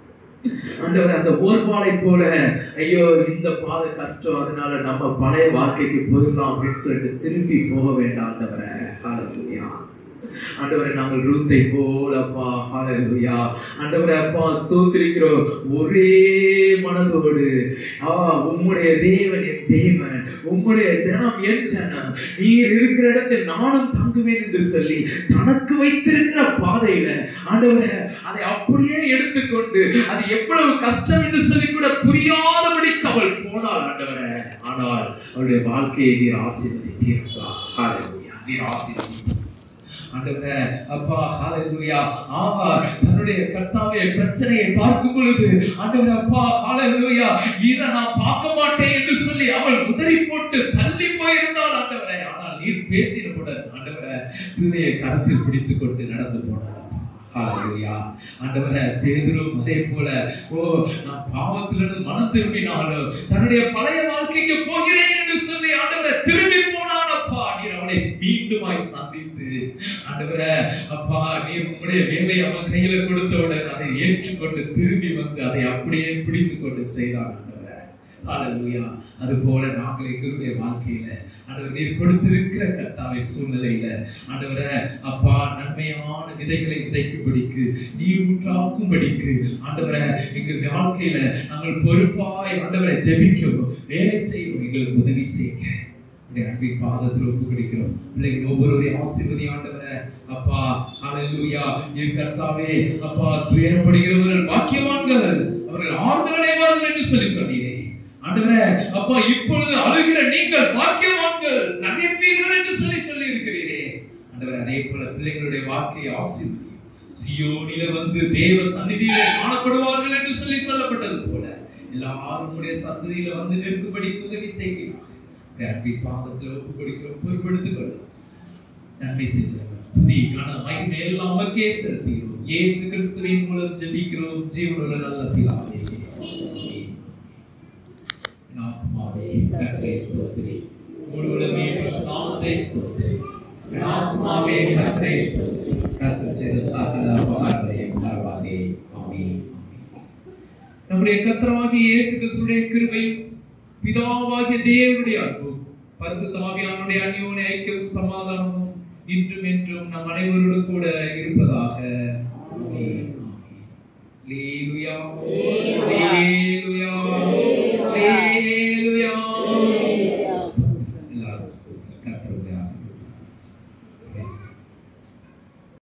ஆண்டவரே, அந்த ஓர்பாலை போல ஐயோ இந்த பாதை கஷ்டம், அதனால நம்ம பழைய வாழ்க்கைக்கு போயிடலாம் அப்படின்னு சொல்லிட்டு திரும்பி போக வேண்டாம். ஆண்டவரே ஹல்லேலூயா. ஆண்டவரே, நாங்கள் ரூத்தை போல அப்பா ஹல்லேலூயா ஆண்டவரே அப்பா ஸ்தோத்திரிக்கிறோம். ஒரே மனதோடு ஆ உம்முடைய தேவன் என் தேவன், உம்முடைய ஜனம் என் ஜனம், நீர் இருக்கிற இடத்தில் நானும் தங்குவேன் என்று சொல்லி தனக்கு வைத்திருக்கிற பாதையில ஆண்டவரே அதை அப்படியே எடுத்துக்கொண்டு அது எவ்வளவு கஷ்டம் என்று சொல்லி கூட புரியாதபடிக்கு அவள் போனாள். ஆண்டவரே, ஆனால் அவளுடைய வாழ்க்கையை நீர் ஆசீர்வதித்தீர்கள். ஹல்லேலூயா. நீர் ஆசீர்வதித்தீர்கள் ஆண்டவரே அப்பா. ஹல்லேலூயா. ஆகார் தன்னுடைய கர்த்தாவே பிரச்சனையை பார்க்கும் பொழுது ஆண்டவரே அப்பா ஹல்லேலூயா இதை நான் பார்க்க மாட்டேன் என்று சொல்லி அவள் உதறி போட்டு தள்ளி போயிருந்தாள். ஆண்டவரே, ஆனால் நீர் பேசினவுடன் ஆண்டவரே பிள்ளையை கரத்தில் பிடித்துக் கொண்டு நடந்து போனார். ஹல்லேலூயா. ஆண்டவரே, பேதுரும் அதே போல ஓ நான் பாவத்திலிருந்து மனம் திரும்பினாலும் தன்னுடைய பழைய வாழ்க்கைக்கு போகிறேன் என்று சொல்லி ஆண்டவரே திரும்பி போனான். அப்பா, நீர் அவனை மீண்டுமாய் சந்தித்து ஆண்டவரே அப்பா நீர் உம்முடைய வேலை அவன் கையில கொடுத்தவுடன் அதை ஏற்றுக்கொண்டு திரும்பி வந்து அதை அப்படியே பிடித்துக் கொண்டு செய்தான். ஆண்டவரே ஹல்லேலூயா. அது போல நாங்கள் எங்களுடைய வாழ்க்கையில ஆண்டவர் நீர் கொடுத்திருக்கிற கர்த்தாவை சூழ்நிலையில ஆண்டவரே அப்பா நன்மையான விதைகளை விதைக்கும்படிக்கு நீர் ஊற்றாக்கும்படிக்கு ஆண்டவரே எங்கள் வாழ்க்கையில நாங்கள் பொறுப்பாய் ஆண்டவரை ஜெபிக்கவும் வேலை செய்யவும் எங்களுக்கு உதவி செய்ய அன்பின் பாதத்தில் ஒப்பு கொடுக்கிறோம். பிள்ளைகள் ஒவ்வொருவரையும் ஆசீர்வதி ஆண்டவரே அப்பா. ஹல்லேலூயா. நீர் கர்த்தாவே அப்பா துயரப்படுகிறவர்கள் பாக்கியவான்கள், அவர்கள் ஆறுதல் அடைவார்கள் என்று சொல்லி சொன்னீரே ஆண்டவரே அப்பா. இப்பொழுது அழுகிற நீங்கள் பாக்கியவான்கள், நகைப்பீர்கள் என்று சொல்லி சொல்லி இருக்கிறீரே ஆண்டவரே. அதே போல பிள்ளைகளுடைய வாழ்க்கையை ஆசீர்வதி. சியோனில வந்து தேவ சந்நிதியிலே காணப்படுவார்கள் என்று சொல்லி சொல்லப்பட்டது போல எல்லாரும் உடைய சந்நிதியில வந்து நிற்கும்படி உதவி செய்கிறார். அன்பின் பாதத்தில் ஒப்பு கொடுக்கிறோம். பொறுப்படுத்திக் கொள்ளும். நன்மை செய்கிறோம். துதி கன மகிமை எல்லாம் உமக்கே செலுத்துகிறோம். இயேசு கிறிஸ்துவின் மூலம் ஜெபிக்கிறோம் ஜீவனுள்ள நல்ல பிதாவே. என் ஆத்துமாவே கர்த்தரை ஸ்தோத்திரி, முழுவதுமே நாமத்தை ஸ்தோத்திரி. என் ஆத்துமாவே கர்த்தரை ஸ்தோத்திரி, கர்த்தர் செய்த சகல உபகாரங்களையும் மறவாதே. ஆமென். நம்முடைய கர்த்தராகிய இயேசு கிறிஸ்துவின் கிருபையும் பிதாவாகிய தேவனுடைய அன்பும் பரிசுத்த ஆவியானவருடைய அந்யோன்ய ஐக்கியமும் சமாதானமும் இன்றும் என்றும் நம் அனைவரோடு கூட இருப்பதாக. ஆமென். அல்லேலூயா. அல்லேலூயா. அல்லேலூயா.